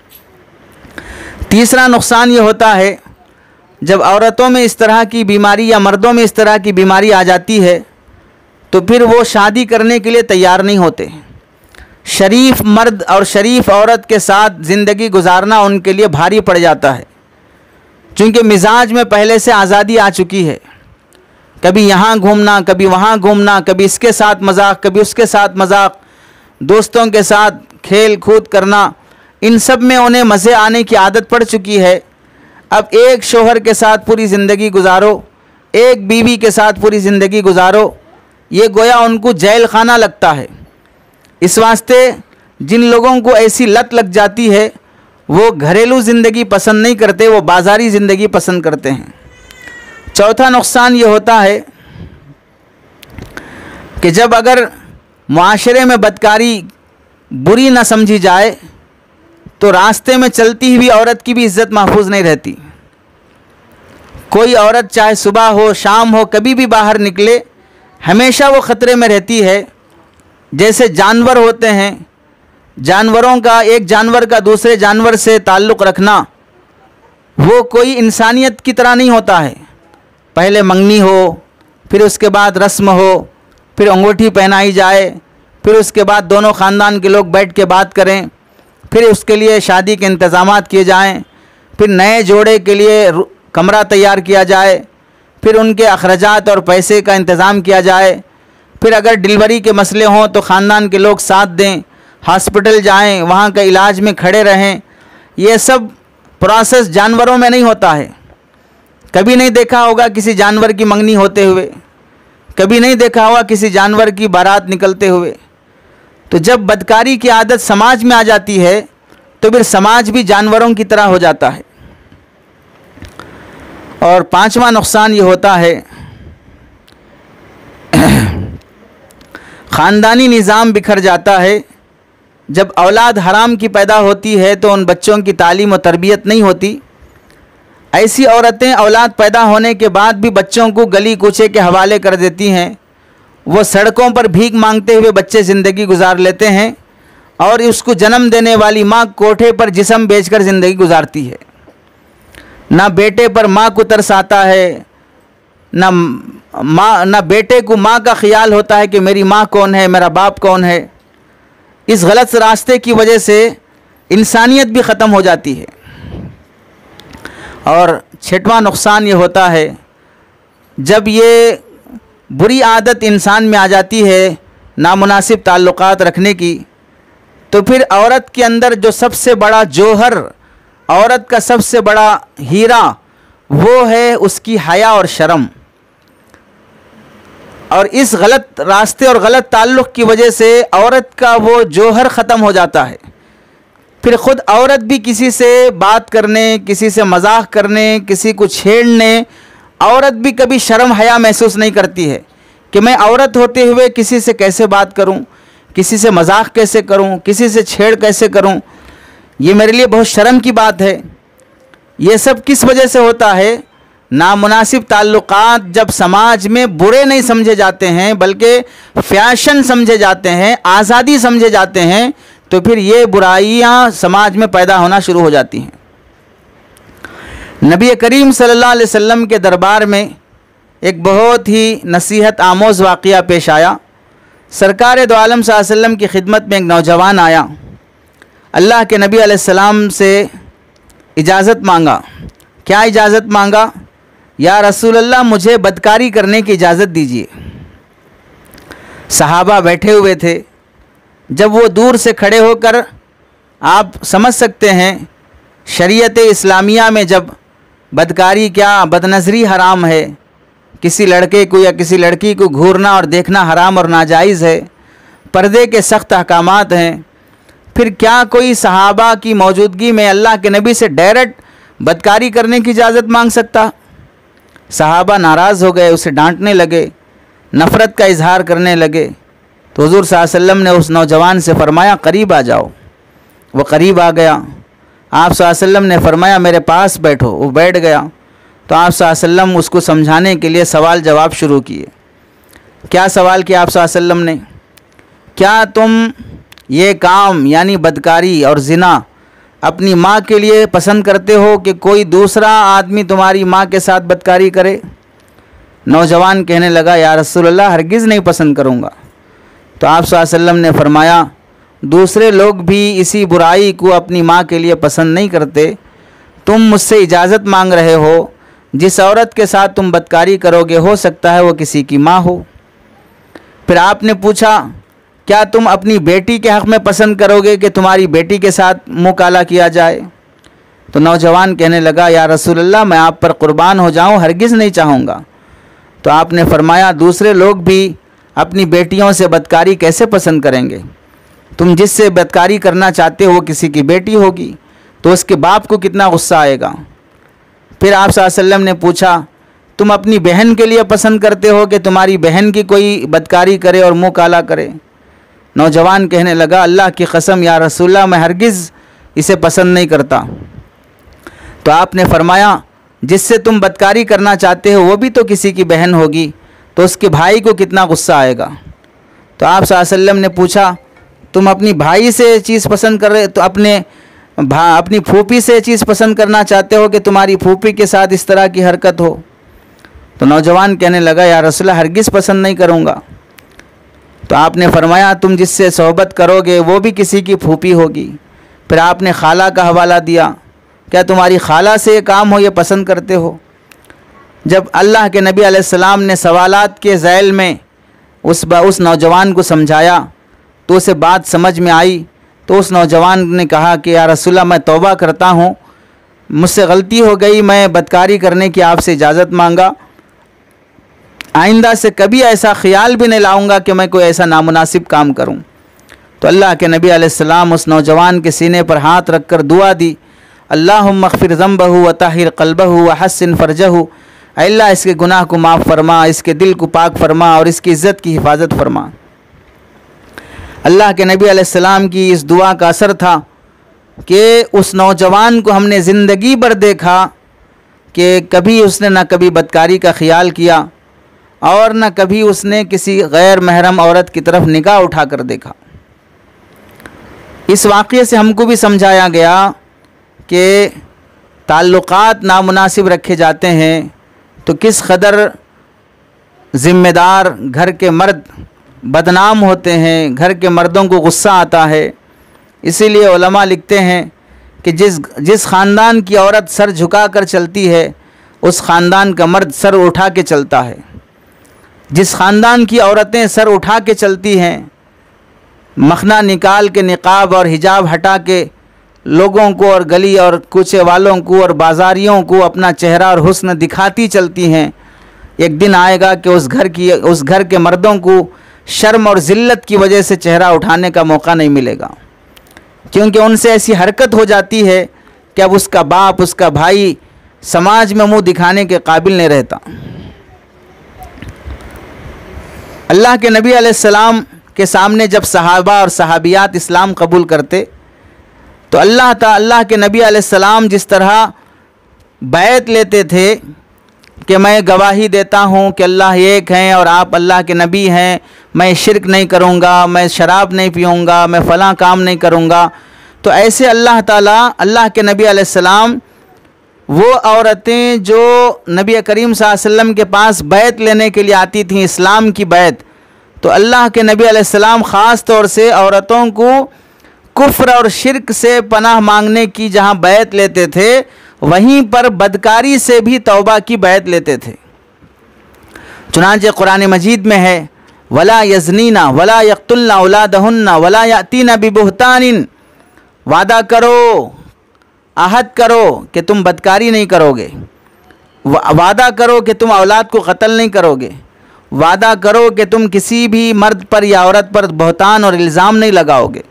तीसरा नुकसान ये होता है, जब औरतों में इस तरह की बीमारी या मर्दों में इस तरह की बीमारी आ जाती है तो फिर वो शादी करने के लिए तैयार नहीं होते। शरीफ मर्द और शरीफ औरत के साथ ज़िंदगी गुजारना उनके लिए भारी पड़ जाता है, क्योंकि मिजाज में पहले से आज़ादी आ चुकी है। कभी यहाँ घूमना, कभी वहाँ घूमना, कभी इसके साथ मजाक, कभी उसके साथ मजाक, दोस्तों के साथ खेल कूद करना, इन सब में उन्हें मज़े आने की आदत पड़ चुकी है। अब एक शोहर के साथ पूरी ज़िंदगी गुजारो, एक बीवी के साथ पूरी ज़िंदगी गुजारो, ये गोया उनको जेल खाना लगता है। इस वास्ते जिन लोगों को ऐसी लत लग जाती है वो घरेलू ज़िंदगी पसंद नहीं करते, वो बाज़ारी ज़िंदगी पसंद करते हैं। चौथा नुकसान ये होता है कि जब अगर मुआशरे में बदकारी बुरी ना समझी जाए तो रास्ते में चलती हुई औरत की भी इज़्ज़त महफूज नहीं रहती। कोई औरत चाहे सुबह हो शाम हो, कभी भी बाहर निकले, हमेशा वो ख़तरे में रहती है। जैसे जानवर होते हैं, जानवरों का, एक जानवर का दूसरे जानवर से ताल्लुक़ रखना वो कोई इंसानियत की तरह नहीं होता है। पहले मंगनी हो, फिर उसके बाद रस्म हो, फिर अंगूठी पहनाई जाए, फिर उसके बाद दोनों ख़ानदान के लोग बैठ के बात करें, फिर उसके लिए शादी के इंतज़ामात किए जाएं, फिर नए जोड़े के लिए कमरा तैयार किया जाए, फिर उनके अखराजात और पैसे का इंतज़ाम किया जाए, फिर अगर डिलीवरी के मसले हों तो ख़ानदान के लोग साथ दें, हॉस्पिटल जाएं, वहाँ के इलाज में खड़े रहें। ये सब प्रोसेस जानवरों में नहीं होता है। कभी नहीं देखा होगा किसी जानवर की मंगनी होते हुए, कभी नहीं देखा होगा किसी जानवर की बारात निकलते हुए। तो जब बदकारी की आदत समाज में आ जाती है तो फिर समाज भी जानवरों की तरह हो जाता है। और पांचवा नुकसान ये होता है, ख़ानदानी निज़ाम बिखर जाता है। जब औलाद हराम की पैदा होती है तो उन बच्चों की तालीम और तरबियत नहीं होती। ऐसी औरतें औलाद पैदा होने के बाद भी बच्चों को गली कूचे के हवाले कर देती हैं। वो सड़कों पर भीख मांगते हुए बच्चे ज़िंदगी गुजार लेते हैं और उसको जन्म देने वाली माँ कोठे पर जिस्म बेचकर ज़िंदगी गुजारती है। ना बेटे पर माँ को तरस आता है, ना बेटे को माँ का ख्याल होता है कि मेरी माँ कौन है, मेरा बाप कौन है। इस गलत रास्ते की वजह से इंसानियत भी ख़त्म हो जाती है। और छठवां नुकसान ये होता है, जब ये बुरी आदत इंसान में आ जाती है नामुनासिब ताल्लुकात रखने की, तो फिर औरत के अंदर जो सबसे बड़ा जौहर, औरत का सबसे बड़ा हीरा, वो है उसकी हया और शर्म। और इस गलत रास्ते और गलत ताल्लुक़ की वजह से औरत का वो जौहर ख़त्म हो जाता है। फिर ख़ुद औरत भी किसी से बात करने, किसी से मजाक करने, किसी को छेड़ने, औरत भी कभी शर्म हया महसूस नहीं करती है कि मैं औरत होते हुए किसी से कैसे बात करूं, किसी से मजाक कैसे करूं, किसी से छेड़ कैसे करूं। ये मेरे लिए बहुत शर्म की बात है। ये सब किस वजह से होता है? नामुनासिब ताल्लुकात जब समाज में बुरे नहीं समझे जाते हैं बल्कि फैशन समझे जाते हैं, आज़ादी समझे जाते हैं, तो फिर ये बुराइयां समाज में पैदा होना शुरू हो जाती हैं। नबी करीम सल्लल्लाहु अलैहि वसल्लम के दरबार में एक बहुत ही नसीहत आमोज़ वाक़या पेश आया। सरकार दो आलम सल्लल्लाहु अलैहि वसल्लम की खिदमत में एक नौजवान आया, अल्लाह के नबी अलैहिस्सलाम से इजाज़त मांगा। क्या इजाज़त मांगा? या रसूल अल्लाह, मुझे बदकारी करने की इजाज़त दीजिए। सहाबा बैठे हुए थे। जब वो दूर से खड़े होकर, आप समझ सकते हैं शरीयत इस्लामिया में जब बदकारी क्या, बदनज़री हराम है, किसी लड़के को या किसी लड़की को घूरना और देखना हराम और नाजायज़ है, पर्दे के सख्त अहकामात हैं, फिर क्या कोई सहाबा की मौजूदगी में अल्लाह के नबी से डायरेक्ट बदकारी करने की इजाज़त मांग सकता? सहाबा नाराज़ हो गए, उसे डांटने लगे, नफ़रत का इजहार करने लगे। तो हुज़ूर सल्लल्लाहु अलैहि वसल्लम ने उस नौजवान से फ़रमाया, करीब आ जाओ। वो करीब आ गया। आप सल्लल्लाहु अलैहि वसल्लम ने फ़रमाया, मेरे पास बैठो। वो बैठ गया। तो आप सल्लल्लाहु अलैहि वसल्लम उसको समझाने के लिए सवाल जवाब शुरू किए। क्या सवाल किया आप सल्लल्लाहु अलैहि वसल्लम ने? क्या तुम ये काम यानी बदकारी और ज़िना अपनी माँ के लिए पसंद करते हो कि कोई दूसरा आदमी तुम्हारी माँ के साथ बदकारी करे? नौजवान कहने लगा, या रसूल अल्लाह, हरगिज़ नहीं पसंद करूँगा। तो आप सल्लल्लाहु अलैहि वसल्लम ने फरमाया, दूसरे लोग भी इसी बुराई को अपनी माँ के लिए पसंद नहीं करते। तुम मुझसे इजाज़त मांग रहे हो, जिस औरत के साथ तुम बदकारी करोगे हो सकता है वो किसी की माँ हो। फिर आपने पूछा, क्या तुम अपनी बेटी के हक़ में पसंद करोगे कि तुम्हारी बेटी के साथ मुँह काला किया जाए? तो नौजवान कहने लगा, या रसूल अल्लाह, मैं आप पर कुर्बान हो जाऊँ, हरगिज़ नहीं चाहूँगा। तो आपने फरमाया, दूसरे लोग भी अपनी बेटियों से बदकारी कैसे पसंद करेंगे? तुम जिससे बदकारी करना चाहते हो वो किसी की बेटी होगी, तो उसके बाप को कितना गुस्सा आएगा। फिर आप सल्लल्लाहु अलैहि वसल्लम ने पूछा, तुम अपनी बहन के लिए पसंद करते हो कि तुम्हारी बहन की कोई बदकारी करे और मुँह काला करे? नौजवान कहने लगा, अल्लाह की कसम या रसूलल्लाह, मैं हरगिज़ इसे पसंद नहीं करता। तो आपने फरमाया, जिससे तुम बदकारी करना चाहते हो वो भी तो किसी की बहन होगी, तो उसके भाई को कितना गुस्सा आएगा। तो आप सल्लल्लाहु अलैहि वसल्लम ने पूछा, तुम अपनी भाई से चीज़ पसंद कर रहे, तो अपनी फूफी से चीज़ पसंद करना चाहते हो कि तुम्हारी फूफी के साथ इस तरह की हरकत हो? तो नौजवान कहने लगा, या रसूलल्लाह, हरगिज़ पसंद नहीं करूँगा। तो आपने फरमाया, तुम जिससे सोहबत करोगे वो भी किसी की फूफी होगी। फिर आपने खाला का हवाला दिया, क्या तुम्हारी खाला से ये काम हो, ये पसंद करते हो? जब अल्लाह के नबी अलैहिस्सलाम ने सवालात के ज़ैल में उस नौजवान को समझाया तो उसे बात समझ में आई। तो उस नौजवान ने कहा कि या रसूलल्लाह, मैं तौबा करता हूँ, मुझसे गलती हो गई, मैं बदकारी करने की आपसे इजाज़त मांगा। आइंदा से कभी ऐसा ख्याल भी नहीं लाऊंगा कि मैं कोई ऐसा नामुनासिब काम करूं। तो अल्लाह के नबी अलैहिस्सलाम उस नौजवान के सीने पर हाथ रख कर दुआ दी, अल्लाहुम्मा अग़फ़िर ज़ंबहु व ताहिर क़ल्बहु व हस्सिन फ़रजहु, अल्लाह इसके गुनाह को माफ़ फरमा, इसके दिल को पाक फरमा और इसकी इज़्ज़त की हिफाजत फरमा। अल्लाह के नबी अलैहिस्सलाम की इस दुआ का असर था कि उस नौजवान को हमने ज़िंदगी भर देखा कि कभी उसने ना कभी बदकारी का ख्याल किया और न कभी उसने किसी गैर महरम औरत की तरफ निगाह उठाकर देखा। इस वाक़ये से हमको भी समझाया गया कि ताल्लुक़ात नामुनासिब रखे जाते हैं तो किस कदर ज़िम्मेदार घर के मर्द बदनाम होते हैं, घर के मर्दों को गुस्सा आता है। इसीलिए उलमा लिखते हैं कि जिस ख़ानदान की औरत सर झुका कर चलती है उस ख़ानदान का मर्द सर उठा के चलता है। जिस ख़ानदान की औरतें सर उठा के चलती हैं, मखना निकाल के निकाब और हिजाब हटा के लोगों को और गली और कूचे वालों को और बाज़ारियों को अपना चेहरा और हुस्न दिखाती चलती हैं, एक दिन आएगा कि उस घर के मर्दों को शर्म और ज़िल्लत की वजह से चेहरा उठाने का मौका नहीं मिलेगा, क्योंकि उनसे ऐसी हरकत हो जाती है कि अब उसका बाप, उसका भाई समाज में मुंह दिखाने के काबिल नहीं रहता। अल्लाह के नबी अलैहिस्सलाम के सामने जब सहाबा और सहाबियात इस्लाम कबूल करते तो अल्लाह के नबी अलैहिस्सलाम जिस तरह बैत लेते थे कि मैं गवाही देता हूँ कि अल्लाह एक हैं और आप अल्लाह के नबी हैं, मैं शिरक नहीं करूँगा, मैं शराब नहीं पीऊँगा, मैं फ़लाँ काम नहीं करूँगा, तो ऐसे अल्लाह ताला अल्लाह के नबी अलैहिस्सलाम वो औरतें जो नबी करीम सल्लल्लाहु अलैहि वसल्लम के पास बैत लेने के लिए आती थीं, इस्लाम की बैत, तो अल्लाह के नबी अलैहिस्सलाम ख़ास तौर से औरतों को कुफ्र और शिरक से पनाह मांगने की जहाँ बैत लेते थे, वहीं पर बदकारी से भी तौबा की बैत लेते थे। चुनांचे कुरान मजीद में है, वला यज़नीना वला यक़्तुलना औलादहुन्ना वला यातीना बिबुहतानिन, वादा करो, आहद करो कि तुम बदकारी नहीं करोगे, वादा करो कि तुम औलाद को कत्ल नहीं करोगे, वादा करो कि तुम किसी भी मर्द पर या औरत पर बहतान और इल्ज़ाम नहीं लगाओगे।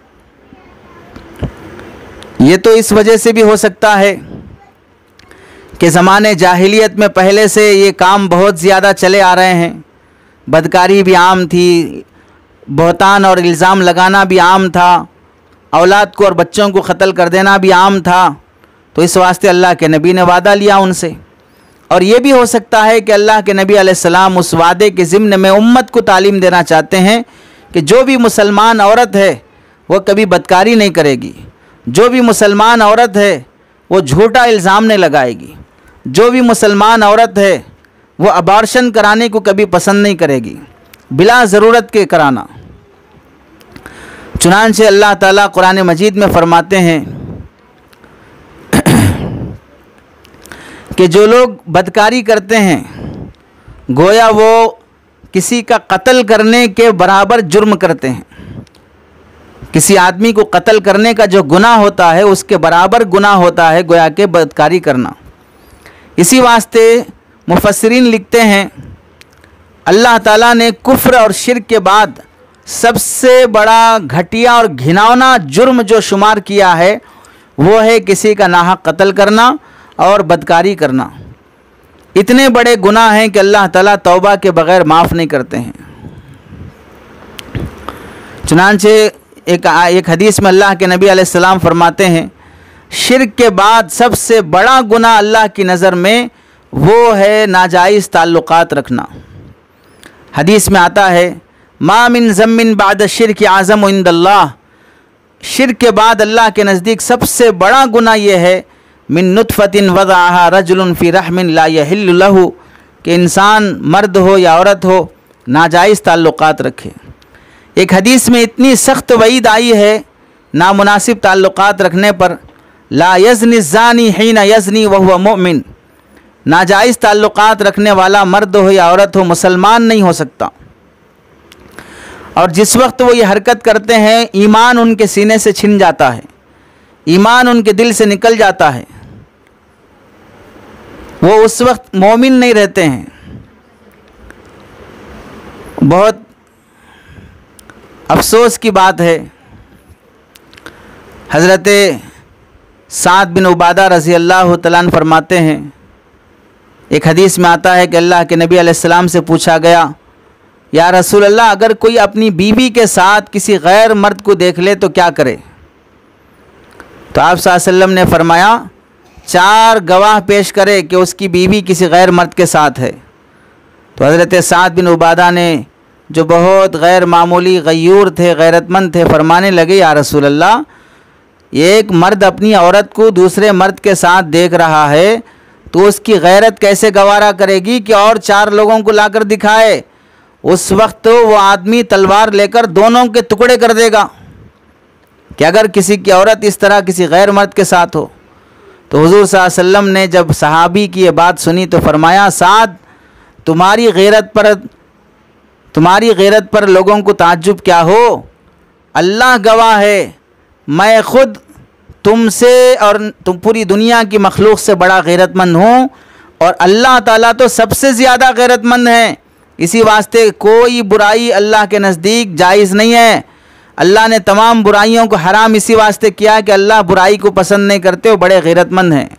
ये तो इस वजह से भी हो सकता है कि ज़माने जाहिलियत में पहले से ये काम बहुत ज़्यादा चले आ रहे हैं, बदकारी भी आम थी, बहतान और इल्ज़ाम लगाना भी आम था, औलाद को और बच्चों को कत्ल कर देना भी आम था। तो इस वास्ते अल्लाह के नबी ने वादा लिया उनसे। और ये भी हो सकता है कि अल्लाह के नबी अलैहिस्सलाम उस वादे के ज़िम्न में उम्मत को तालीम देना चाहते हैं कि जो भी मुसलमान औरत है वो कभी बदकारी नहीं करेगी, जो भी मुसलमान औरत है वो झूठा इल्ज़ाम नहीं लगाएगी, जो भी मुसलमान औरत है वो अबॉर्शन कराने को कभी पसंद नहीं करेगी, बिला ज़रूरत के कराना। चुनांचे अल्लाह ताला कुरान मजीद में फरमाते हैं कि जो लोग बदकारी करते हैं गोया वो किसी का कत्ल करने के बराबर जुर्म करते हैं। किसी आदमी को कत्ल करने का जो गुनाह होता है उसके बराबर गुनाह होता है गोया के बदकारी करना। इसी वास्ते मुफस्सिरीन लिखते हैं अल्लाह ताला ने कुफ्र और शिर्क के बाद सबसे बड़ा घटिया और घिनौना जुर्म जो शुमार किया है वो है किसी का नाहक कत्ल करना और बदकारी करना। इतने बड़े गुनाह हैं कि अल्लाह ताला तौबा के बग़ैर माफ़ नहीं करते हैं। चुनांचे एक हदीस में अल्लाह के नबी अलैहिस्सलाम फरमाते हैं शिर्क के बाद सबसे बड़ा गुनाह अल्लाह की नज़र में वो है नाजायज़ ताल्लुक़ात रखना। हदीस में आता है मा मिन ज़म्मिन बाद शिर्क आज़म इंदल्लाह, शिर्क के बाद अल्लाह के नज़दीक सबसे बड़ा गुनाह ये है मिन नुतफ़तिन वज़अहा रजुलन फ़ी रहमिन ला यहिल्लु लहू, कि इंसान मर्द हो या औरत हो नाजायज़ ताल्लुक़ात रखे। एक हदीस में इतनी सख्त वईद आई है नामुनासिब ताल्लुक़ात रखने पर, ला यज़नी ज़ानी हीना यज़नी वहुवा मुमिन, नाजायज़ ताल्लुक़ात रखने वाला मर्द हो या औरत हो मुसलमान नहीं हो सकता। और जिस वक्त वो ये हरकत करते हैं ईमान उनके सीने से छिन जाता है, ईमान उनके दिल से निकल जाता है, वो उस वक्त मोमिन नहीं रहते हैं। बहुत अफसोस की बात है, हज़रत साद बिन उबादा रज़ी अल्लाह तआला अन्हु फरमाते हैं, एक हदीस में आता है कि अल्लाह के नबी अलैहिस्सलाम से पूछा गया या रसूल अल्लाह अगर कोई अपनी बीवी के साथ किसी गैर मर्द को देख ले तो क्या करे? तो आप सल्लल्लाहु अलैहि वसल्लम ने फरमाया 4 गवाह पेश करे कि उसकी बीवी किसी गैर मर्द के साथ है। तो हज़रत साद बिन उबादा ने, जो बहुत गैर मामूली गयूर थे, गैरतमंद थे, फरमाने लगे, या रसूल अल्लाह, एक मर्द अपनी औरत को दूसरे मर्द के साथ देख रहा है तो उसकी गैरत कैसे गवारा करेगी कि और 4 लोगों को लाकर दिखाए। उस वक्त तो वो आदमी तलवार लेकर दोनों के टुकड़े कर देगा कि अगर किसी की औरत इस तरह किसी गैर मर्द के साथ हो। तो हुजूर सल्लल्लाहु अलैहि वसल्लम ने जब सहाबी की ये बात सुनी तो फरमाया, साद, तुम्हारी गैरत पर लोगों को ताज्जुब क्या हो, अल्लाह गवाह है, मैं खुद तुमसे और तुम पूरी दुनिया की मखलूक से बड़ा गैरतमंद हूँ, और अल्लाह ताला तो सबसे ज़्यादा गैरतमंद है। इसी वास्ते कोई बुराई अल्लाह के नज़दीक जायज़ नहीं है। अल्लाह ने तमाम बुराइयों को हराम इसी वास्ते किया कि अल्लाह बुराई को पसंद नहीं करते, वो बड़े गैरतमंद हैं।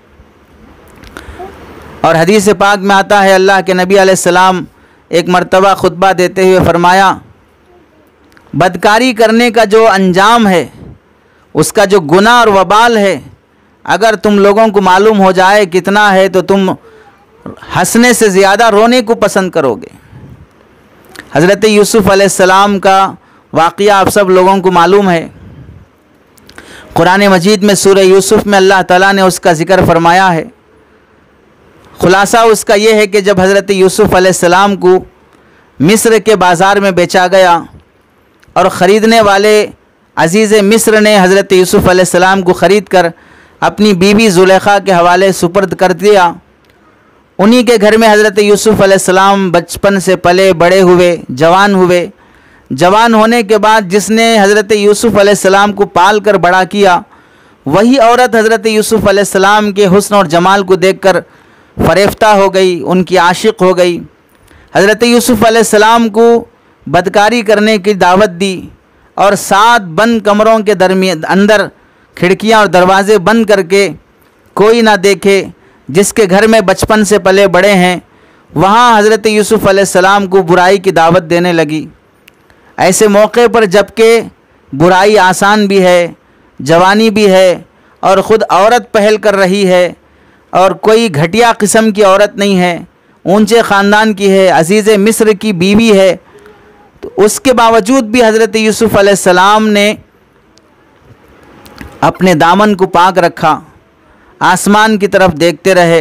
और हदीस पाक में आता है, अल्लाह के नबी अलैहिस्सलाम एक मर्तबा खुतबा देते हुए फरमाया, बदकारी करने का जो अंजाम है, उसका जो गुनाह और वबाल है, अगर तुम लोगों को मालूम हो जाए कितना है तो तुम हंसने से ज़्यादा रोने को पसंद करोगे। हज़रत यूसुफ़ अलैहिस्सलाम का वाक़या आप सब लोगों को मालूम है। कुरान मजीद में सूरह यूसुफ़ में अल्लाह ताला ने उसका ज़िक्र फरमाया है। ख़ुलासा उसका ये है कि जब हज़रत यूसुफ़ अलैहिस्सलाम को मिस्र के बाज़ार में बेचा गया और ख़रीदने वाले अज़ीज़ मिस्र ने हज़रत यूसुफ़ अलैहिस्सलाम को ख़रीद कर अपनी बीवी ज़ुलेखा के हवाले सुपर्द कर दिया। उन्हीं के घर में हज़रत यूसुफ़ अलैहिस्सलाम बचपन से पले बड़े हुए, जवान हुए। जवान होने के बाद जिसने हज़रत यूसुफ़ अलैहिस्सलाम को पाल कर बड़ा किया, वही औरत हज़रत यूसुफ़ अलैहिस्सलाम के हुस्न और जमाल को देखकर फ़रेफ्ता हो गई, उनकी आशिक़ हो गई। हज़रत यूसुफ़ अलैहिस्सलाम को बदकारी करने की दावत दी और 7 बंद कमरों के अंदर खिड़कियां और दरवाज़े बंद करके, कोई ना देखे, जिसके घर में बचपन से पले बड़े हैं, वहाँ हज़रत यूसुफ़ अलैहिस्सलाम को बुराई की दावत देने लगी। ऐसे मौके पर जबकि बुराई आसान भी है, जवानी भी है और ख़ुद औरत पहल कर रही है और कोई घटिया किस्म की औरत नहीं है, ऊंचे ख़ानदान की है, अज़ीज़ मिस्र की बीवी है, तो उसके बावजूद भी हज़रत यूसुफ़ अलैहिस्सलाम ने अपने दामन को पाक रखा, आसमान की तरफ देखते रहे,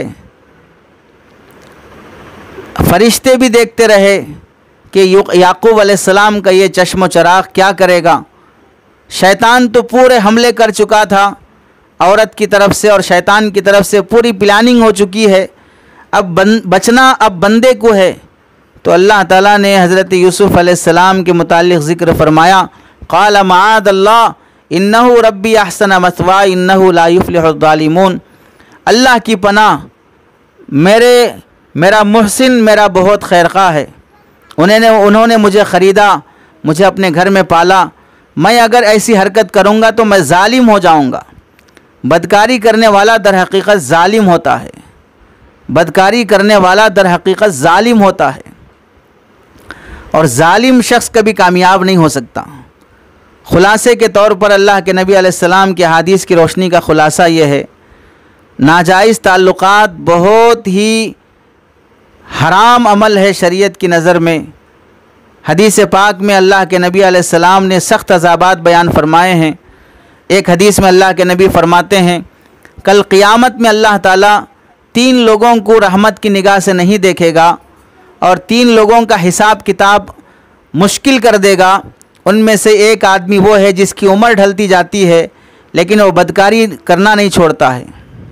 फरिश्ते भी देखते रहे कि याकूब अलैहिस्सलाम का ये चश्म चराग क्या करेगा। शैतान तो पूरे हमले कर चुका था औरत की तरफ से और शैतान की तरफ से पूरी प्लानिंग हो चुकी है। अब बचना अब बंदे को है। तो अल्लाह ताला ने हज़रत यूसुफ़ अलैहिस्सलाम के मुतालिक ज़िक्र फरमाया, क़ाल मआदल्लाह इन्नहु रब्बी अहसन मथवा इन्नहु ला युफ्लिहुज़ ज़ालिमून। अल्लाह की पनाह, मेरा मुहसिन मेरा बहुत खैरख़्वाह है। उन्होंने मुझे ख़रीदा, मुझे अपने घर में पाला। मैं अगर ऐसी हरकत करूँगा तो मैं ज़ालिम हो जाऊँगा। बदकारी करने वाला दर हकीकत ज़ालिम होता है। बदकारी करने वाला दर हकीकत ज़ालिम होता है और ज़ालिम शख्स कभी कामयाब नहीं हो सकता। ख़ुलासे के तौर पर अल्लाह के नबी अलैहिस्सलाम की हदीस की रोशनी का ख़ुलासा ये है, नाजायज़ ताल्लुक़ात बहुत ही हराम अमल है शरीयत की नज़र में। हदीस पाक में अल्लाह के नबी अलैहिस्सलाम ने सख्त अज़ाबात बयान फरमाए हैं। एक हदीस में अल्लाह के नबी फरमाते हैं, कल क़ियामत में अल्लाह ताला 3 लोगों को रहमत की निगाह से नहीं देखेगा और 3 लोगों का हिसाब किताब मुश्किल कर देगा। उनमें से एक आदमी वो है जिसकी उम्र ढलती जाती है लेकिन वो बदकारी करना नहीं छोड़ता है।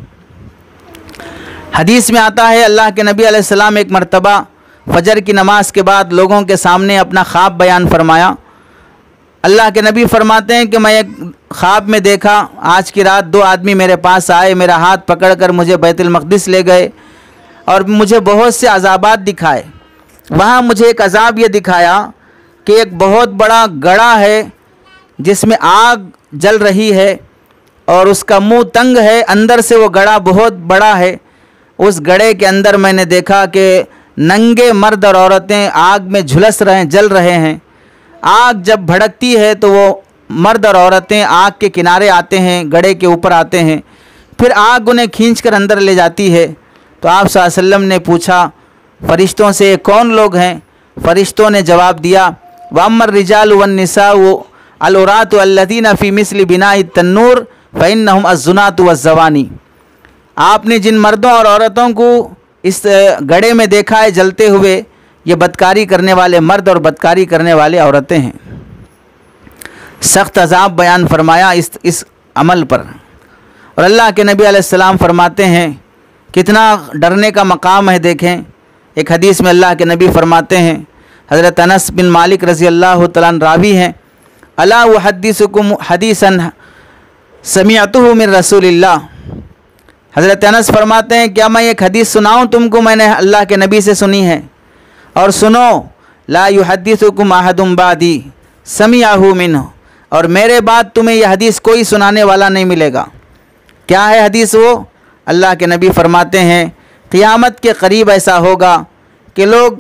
हदीस में आता है, अल्लाह के नबी अलैहिस्सलाम एक मर्तबा फजर की नमाज के बाद लोगों के सामने अपना ख्वाब बयान फरमाया। अल्लाह के नबी फरमाते हैं कि मैं एक ख्वाब में देखा, आज की रात 2 आदमी मेरे पास आए, मेरा हाथ पकड़कर मुझे बैतुल मक़दिस ले गए और मुझे बहुत से अज़ाबात दिखाए। वहाँ मुझे एक अज़ाब ये दिखाया कि एक बहुत बड़ा गड़ा है जिसमें आग जल रही है और उसका मुंह तंग है, अंदर से वो गड़ा बहुत बड़ा है। उस गड़े के अंदर मैंने देखा कि नंगे मर्द और औरतें आग में झुलस रहे, जल रहे हैं। आग जब भड़कती है तो वो मर्द और औरतें आग के किनारे आते हैं, गड़े के ऊपर आते हैं, फिर आग उन्हें खींचकर अंदर ले जाती है। तो आप सल्लल्लाहु अलैहि वसल्लम ने पूछा फ़रिश्तों से, कौन लोग हैं? फ़रिश्तों ने जवाब दिया, वअम्मर रिजालु वन्निसाउ अलउरातु अल्लज़ीना फ़ी मिस्लि बिनाइ तन्नूर फ़इन्नहुम अज़्ज़ुनातु वज़्ज़वानी। आपने जिन मर्दों और औरतों को इस गड्ढे में देखा है जलते हुए, ये बदकारी करने वाले मर्द और बदकारी करने वाले औरतें हैं। सख्त अज़ाब बयान फरमाया इस अमल पर। और अल्लाह के नबी अलैहिस्सलाम फरमाते हैं, कितना डरने का मकाम है। देखें, एक हदीस में अल्लाह के नबी फरमाते हैं, हज़रत अनस बिन मालिक रज़ी अल्लाह तआला अन्हु रावी हैं, अला उहद्दिसुकुम हदीसन समिअतुहु मिन रसूलिल्लाह। हज़रत अनस फरमाते हैं, क्या मैं एक हदीस सुनाऊं तुमको, मैंने अल्लाह के नबी से सुनी है। और सुनो, ला युहद्दिसुकुम अहदुम बादी समिअहु मिन्हु, और मेरे बाद तुम्हें यह हदीस कोई सुनाने वाला नहीं मिलेगा। क्या है हदीस वो? अल्लाह के नबी फरमाते हैं, क़ियामत के करीब ऐसा होगा कि लोग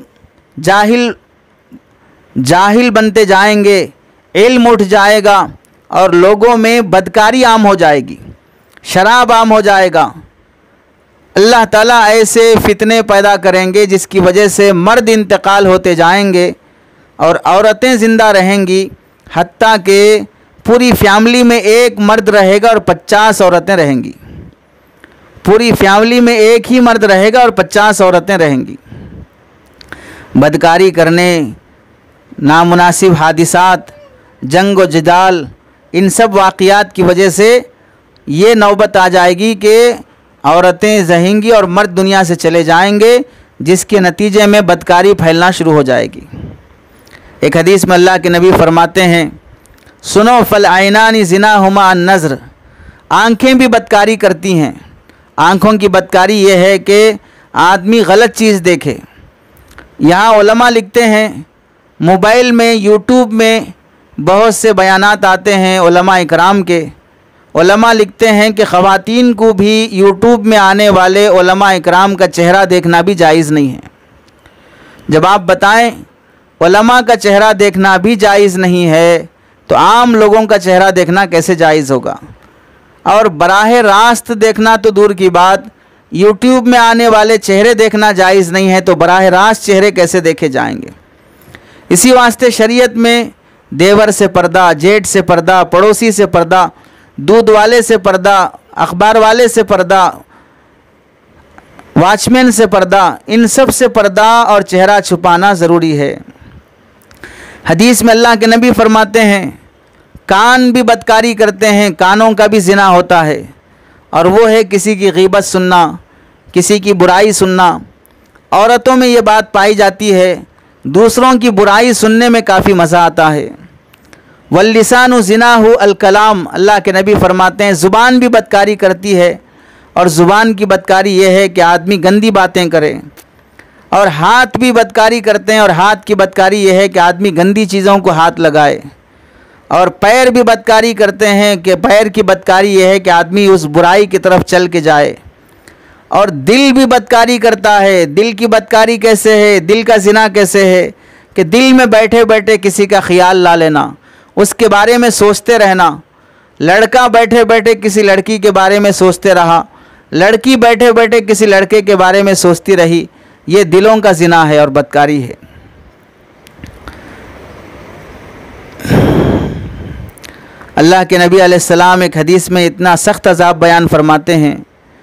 जाहिल बनते जाएंगे, इल्म उठ जाएगा और लोगों में बदकारी आम हो जाएगी, शराब आम हो जाएगा। अल्लाह ताला ऐसे फितने पैदा करेंगे जिसकी वजह से मर्द इंतकाल होते जाएंगे और औरतें ज़िंदा रहेंगी, हत्ता कि पूरी फैमिली में एक मर्द रहेगा और 50 औरतें रहेंगी। पूरी फैमिली में एक ही मर्द रहेगा और 50 औरतें रहेंगी। बदकारी करने, नामुनासिब हादिसात, जंग व जिदाल, इन सब वाक़ियात की वजह से ये नौबत आ जाएगी कि औरतें रहेंगी और मर्द दुनिया से चले जाएंगे, जिसके नतीजे में बदकारी फैलना शुरू हो जाएगी। एक हदीस में अल्लाह के नबी फरमाते हैं, सुनो फल आइनानी ज़िना हुमा नज़र, आँखें भी बदकारी करती हैं। आँखों की बदकारी ये है कि आदमी गलत चीज़ देखे। यहाँ उलमा लिखते हैं, मोबाइल में, यूट्यूब में बहुत से बयानात आते हैं उलमा इकराम के। उलमा लिखते हैं कि ख़वातीन को भी यूट्यूब में आने वाले उलमा इकराम का चेहरा देखना भी जायज़ नहीं है। जब आप बताएं उलमा का चेहरा देखना भी जायज़ नहीं है, तो आम लोगों का चेहरा देखना कैसे जायज़ होगा? और बराह रास्त देखना तो दूर की बात, यूट्यूब में आने वाले चेहरे देखना जायज़ नहीं है, तो बराह रास्त चेहरे कैसे देखे जाएंगे? इसी वास्ते शरीयत में देवर से पर्दा, जेठ से पर्दा, पड़ोसी से पर्दा, दूध वाले से पर्दा, अखबार वाले से पर्दा, वॉचमैन से पर्दा, इन सब से पर्दा और चेहरा छुपाना ज़रूरी है। हदीस में अल्लाह के नबी फरमाते हैं, कान भी बदकारी करते हैं, कानों का भी ज़िना होता है, और वो है किसी की गीबत सुनना, किसी की बुराई सुनना। औरतों में ये बात पाई जाती है, दूसरों की बुराई सुनने में काफ़ी मज़ा आता है। वल्लिसानु ज़िनाहु अल-कलाम, अल्लाह के नबी फरमाते हैं, ज़ुबान भी बदकारी करती है, और ज़ुबान की बदकारी ये है कि आदमी गंदी बातें करे। और हाथ भी बदकारी करते हैं, और हाथ की बदकारी ये है कि आदमी गंदी चीज़ों को हाथ लगाए। और पैर भी बदकारी करते हैं कि पैर की बदकारी ये है कि आदमी उस बुराई की तरफ चल के जाए। और दिल भी बदकारी करता है। दिल की बदकारी कैसे है, दिल का ज़िना कैसे है कि दिल में बैठे बैठे किसी का ख्याल ला लेना, उसके बारे में सोचते रहना। लड़का बैठे बैठे किसी लड़की के बारे में सोचते रहा, लड़की बैठे बैठे किसी लड़के के बारे में सोचती रही, ये दिलों का ज़िना है और बदकारी है। अल्लाह के नबी अलैहिस्सलाम एक हदीस में इतना सख्त अज़ाब बयान फरमाते हैं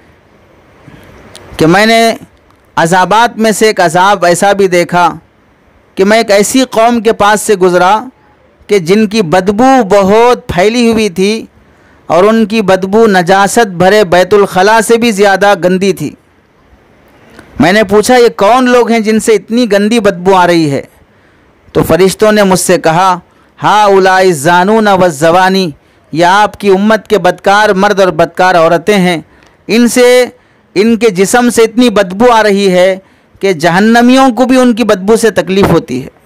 कि मैंने अज़ाबात में से एक अज़ाब ऐसा भी देखा कि मैं एक ऐसी कौम के पास से गुज़रा कि जिनकी बदबू बहुत फैली हुई थी, और उनकी बदबू नजासत भरे बैतुल खला से भी ज़्यादा गंदी थी। मैंने पूछा, ये कौन लोग हैं जिनसे इतनी गंदी बदबू आ रही है? तो फरिश्तों ने मुझसे कहा, हा उलाई ज़ानून वज़्ज़वानी, यह आपकी उम्मत के बदकार मर्द और बदकार औरतें हैं। इनसे, इनके जिस्म से इतनी बदबू आ रही है कि जहन्नमियों को भी उनकी बदबू से तकलीफ़ होती है।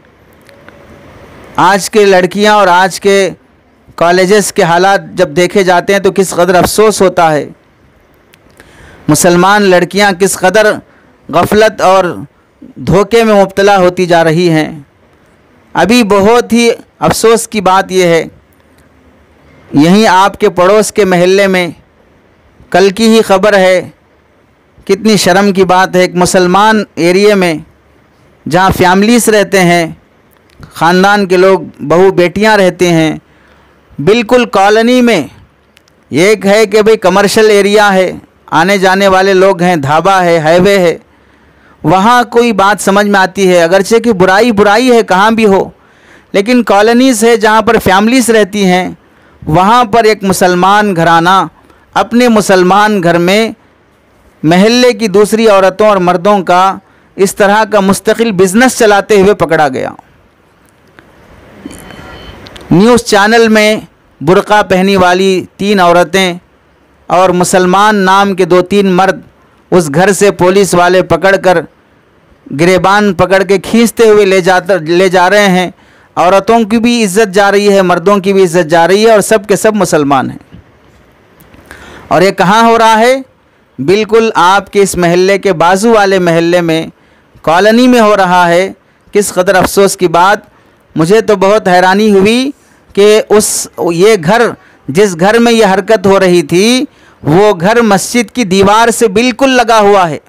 आज के लड़कियां और आज के कॉलेजेस के हालात जब देखे जाते हैं तो किस कदर अफसोस होता है। मुसलमान लड़कियां किस कदर गफलत और धोखे में मुब्तला होती जा रही हैं। अभी बहुत ही अफसोस की बात यह है, यहीं आपके पड़ोस के महल्ले में कल की ही खबर है, कितनी शर्म की बात है, एक मुसलमान एरिया में जहाँ फैमिलीज रहते हैं, ख़ानदान के लोग, बहू बेटियाँ रहते हैं, बिल्कुल कॉलोनी में। एक है कि भाई कमर्शियल एरिया है, आने जाने वाले लोग हैं, ढाबा है, हाईवे है, वहाँ कोई बात समझ में आती है, अगरचे कि बुराई बुराई है कहाँ भी हो, लेकिन कॉलोनीज़ है जहाँ पर फैमिलीज रहती हैं, वहाँ पर एक मुसलमान घराना अपने मुसलमान घर में महल्ले की दूसरी औरतों और मर्दों का इस तरह का मुस्तकिल बिजनेस चलाते हुए पकड़ा गया। न्यूज़ चैनल में बुर्का पहनी वाली 3 औरतें और मुसलमान नाम के 2-3 मर्द उस घर से पुलिस वाले पकड़कर गिरेबान पकड़ के खींचते हुए ले जा रहे हैं। औरतों की भी इज़्ज़त जा रही है, मर्दों की भी इज़्ज़त जा रही है, और सब के सब मुसलमान हैं। और ये कहाँ हो रहा है? बिल्कुल आपके इस महल्ले के बाजू वाले महल्ले में, कॉलोनी में हो रहा है। किस कदर अफसोस की बात, मुझे तो बहुत हैरानी हुई कि ये घर, जिस घर में ये हरकत हो रही थी, वो घर मस्जिद की दीवार से बिल्कुल लगा हुआ है।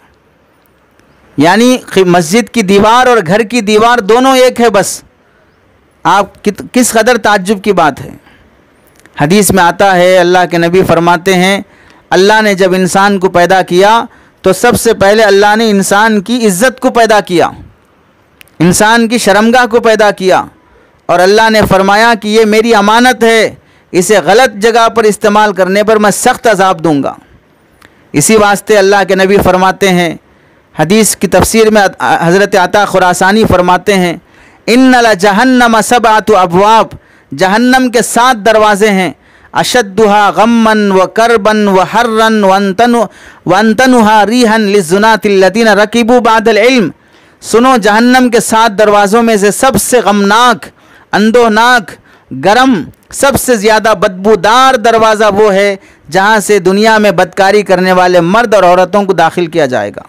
यानी मस्जिद की दीवार और घर की दीवार दोनों एक है। बस आप किस कदर ताज्जुब की बात है। हदीस में आता है, अल्लाह के नबी फरमाते हैं, अल्लाह ने जब इंसान को पैदा किया तो सबसे पहले अल्लाह ने इंसान की इज़्ज़त को पैदा किया, इंसान की शर्मगाह को पैदा किया, और अल्लाह ने फरमाया कि ये मेरी अमानत है, इसे गलत जगह पर इस्तेमाल करने पर मैं सख्त अज़ाब दूंगा। इसी वास्ते अल्लाह के नबी फरमाते हैं, हदीस की तफसीर में हज़रत अता खुरासानी फरमाते हैं, इन्नल जहन्नम सबअतु अबवाब, जहन्नम के 7 दरवाज़े हैं, अशद्दुहा गम्मन व करबन व हर्रन वंतनुहा रीहन लिज़ुनातिल्लज़ीना रकीबू बादल इल्म। सुनो, जहन्नम के 7 दरवाज़ों में से सबसे गमनाक, अंदोनाक, गरम, सबसे ज़्यादा बदबूदार दरवाज़ा वो है जहाँ से दुनिया में बदकारी करने वाले मर्द और औरतों को दाखिल किया जाएगा।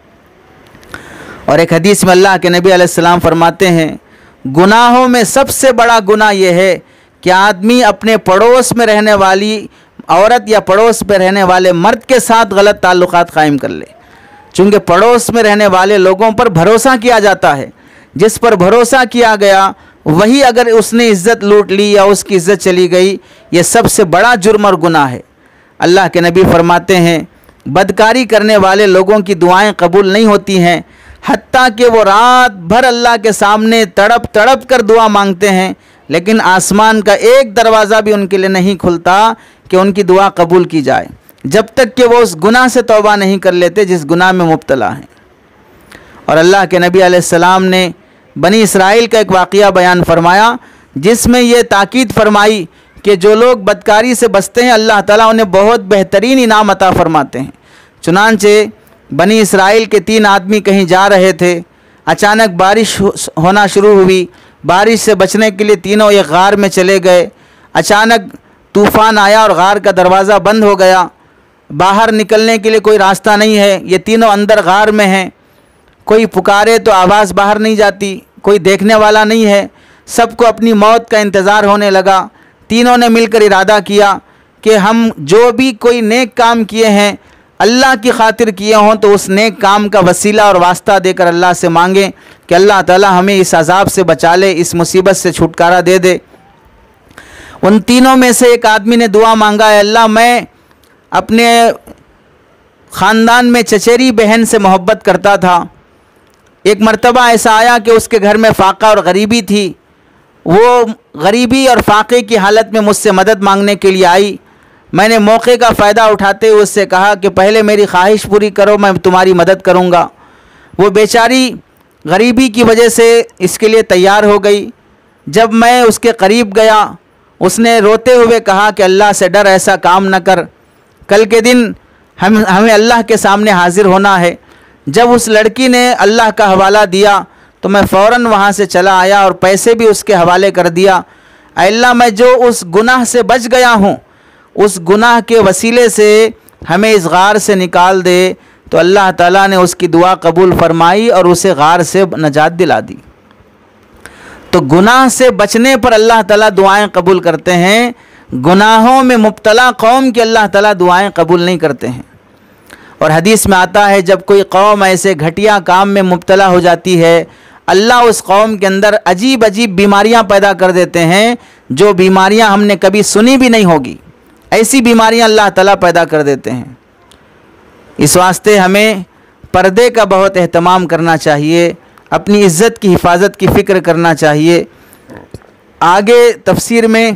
और एक हदीस में अल्लाह के नबी अलैहिस्सलाम फरमाते हैं, गुनाहों में सबसे बड़ा गुनाह यह है कि आदमी अपने पड़ोस में रहने वाली औरत या पड़ोस में रहने वाले मर्द के साथ गलत ताल्लुकात कायम कर ले। चूँकि पड़ोस में रहने वाले लोगों पर भरोसा किया जाता है, जिस पर भरोसा किया गया वही अगर उसने इज़्ज़त लूट ली या उसकी इज़्ज़त चली गई, ये सबसे बड़ा जुर्म और गुनाह है। अल्लाह के नबी फरमाते हैं, बदकारी करने वाले लोगों की दुआएं कबूल नहीं होती हैं, हत्ता कि वो रात भर अल्लाह के सामने तड़प तड़प कर दुआ मांगते हैं, लेकिन आसमान का एक दरवाज़ा भी उनके लिए नहीं खुलता कि उनकी दुआ कबूल की जाए, जब तक कि वो उस गुनाह से तौबा नहीं कर लेते जिस गुनाह में मुब्तला हैं। और अल्लाह के नबी अलैहिस्सलाम ने बनी इसराइल का एक वाक़या बयान फरमाया, जिसमें ये ताकीद फरमाई कि जो लोग बदकारी से बचते हैं अल्लाह ताला उन्हें बहुत बेहतरीन इनाम अता फरमाते हैं। चुनांचे बनी इसराइल के 3 आदमी कहीं जा रहे थे, अचानक बारिश होना शुरू हुई। बारिश से बचने के लिए तीनों एक गार में चले गए। अचानक तूफ़ान आया और गार का दरवाज़ा बंद हो गया, बाहर निकलने के लिए कोई रास्ता नहीं है। ये तीनों अंदर गार में हैं, कोई पुकारे तो आवाज़ बाहर नहीं जाती, कोई देखने वाला नहीं है। सबको अपनी मौत का इंतज़ार होने लगा। तीनों ने मिलकर इरादा किया कि हम जो भी कोई नेक काम किए हैं अल्लाह की खातिर किए हों तो उस नेक काम का वसीला और वास्ता देकर अल्लाह से मांगें कि अल्लाह ताला हमें इस अज़ाब से बचा ले, इस मुसीबत से छुटकारा दे दे। उन तीनों में से एक आदमी ने दुआ मांगा, है अल्लाह मैं अपने ख़ानदान में चचेरी बहन से मोहब्बत करता था। एक मर्तबा ऐसा आया कि उसके घर में फ़ाक़ा और गरीबी थी। वो गरीबी और फ़ाक़े की हालत में मुझसे मदद मांगने के लिए आई। मैंने मौके का फ़ायदा उठाते हुए उससे कहा कि पहले मेरी ख्वाहिश पूरी करो, मैं तुम्हारी मदद करूँगा। वो बेचारी गरीबी की वजह से इसके लिए तैयार हो गई। जब मैं उसके करीब गया, उसने रोते हुए कहा कि अल्लाह से डर, ऐसा काम न कर, कल के दिन हमें अल्लाह के सामने हाजिर होना है। जब उस लड़की ने अल्लाह का हवाला दिया तो मैं फ़ौरन वहाँ से चला आया और पैसे भी उसके हवाले कर दिया। अल्लाह मैं जो उस गुनाह से बच गया हूँ, उस गुनाह के वसीले से हमें इस गार से निकाल दे। तो अल्लाह ताला ने उसकी दुआ कबूल फरमाई और उसे गार से नजात दिला दी। तो गुनाह से बचने पर अल्लाह ताला दुआएं कबूल करते हैं, गुनाहों में मुब्तला कौम की अल्लाह ताला दुआएं कबूल नहीं करते हैं। और हदीस में आता है जब कोई कौम ऐसे घटिया काम में मुब्तला हो जाती है, अल्लाह उस कौम के अंदर अजीब अजीब बीमारियां पैदा कर देते हैं, जो बीमारियां हमने कभी सुनी भी नहीं होगी, ऐसी बीमारियां अल्लाह ताला पैदा कर देते हैं। इस वास्ते हमें पर्दे का बहुत एहतमाम करना चाहिए, अपनी इज़्ज़त की हिफाजत की फ़िक्र करना चाहिए। आगे तफसीर में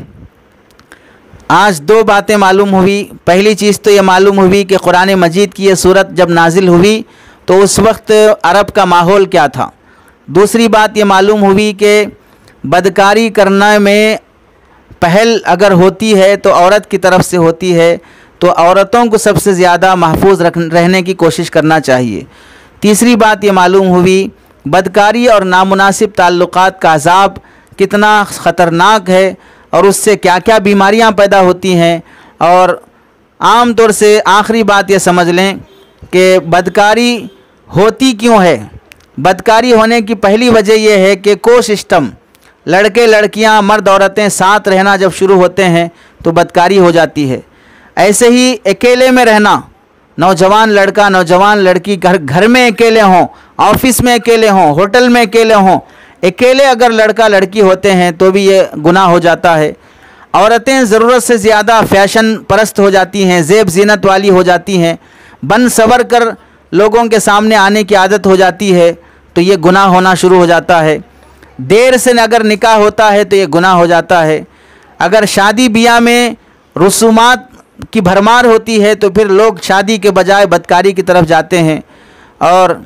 आज दो बातें मालूम हुई। पहली चीज़ तो ये मालूम हुई कि कुरान मजीद की ये सूरत जब नाजिल हुई तो उस वक्त अरब का माहौल क्या था। दूसरी बात ये मालूम हुई कि बदकारी करने में पहल अगर होती है तो औरत की तरफ से होती है, तो औरतों को सबसे ज़्यादा महफूज रहने की कोशिश करना चाहिए। तीसरी बात ये मालूम हुई बदकारी और नामुनासिब ताल्लुकात का अज़ाब कितना ख़तरनाक है और उससे क्या क्या बीमारियां पैदा होती हैं। और आम तौर से आखिरी बात ये समझ लें कि बदकारी होती क्यों है। बदकारी होने की पहली वजह यह है कि को सिस्टम, लड़के लड़कियां मर्द औरतें साथ रहना जब शुरू होते हैं तो बदकारी हो जाती है। ऐसे ही अकेले में रहना, नौजवान लड़का नौजवान लड़की घर में अकेले हों, ऑफिस में अकेले हों, होटल में अकेले हों, अकेले अगर लड़का लड़की होते हैं तो भी ये गुनाह हो जाता है। औरतें ज़रूरत से ज़्यादा फ़ैशन परस्त हो जाती हैं, ज़ेब ज़ीनत वाली हो जाती हैं, बन सवर कर लोगों के सामने आने की आदत हो जाती है, तो ये गुनाह होना शुरू हो जाता है। देर से अगर निकाह होता है तो ये गुनाह हो जाता है। अगर शादी ब्याह में रसूमात की भरमार होती है तो फिर लोग शादी के बजाय बदकारी की तरफ जाते हैं। और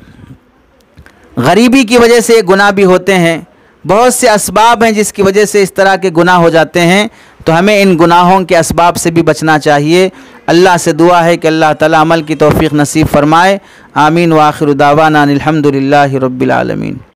गरीबी की वजह से गुनाह भी होते हैं। बहुत से असबाब हैं जिसकी वजह से इस तरह के गुनाह हो जाते हैं, तो हमें इन गुनाहों के असबाब से भी बचना चाहिए। अल्लाह से दुआ है कि अल्लाह ताला अमल की तौफीक नसीब फरमाए। आमीन व आखिर दावाना अनिल हम्दुलिल्लाहि रब्बिल आलमीन।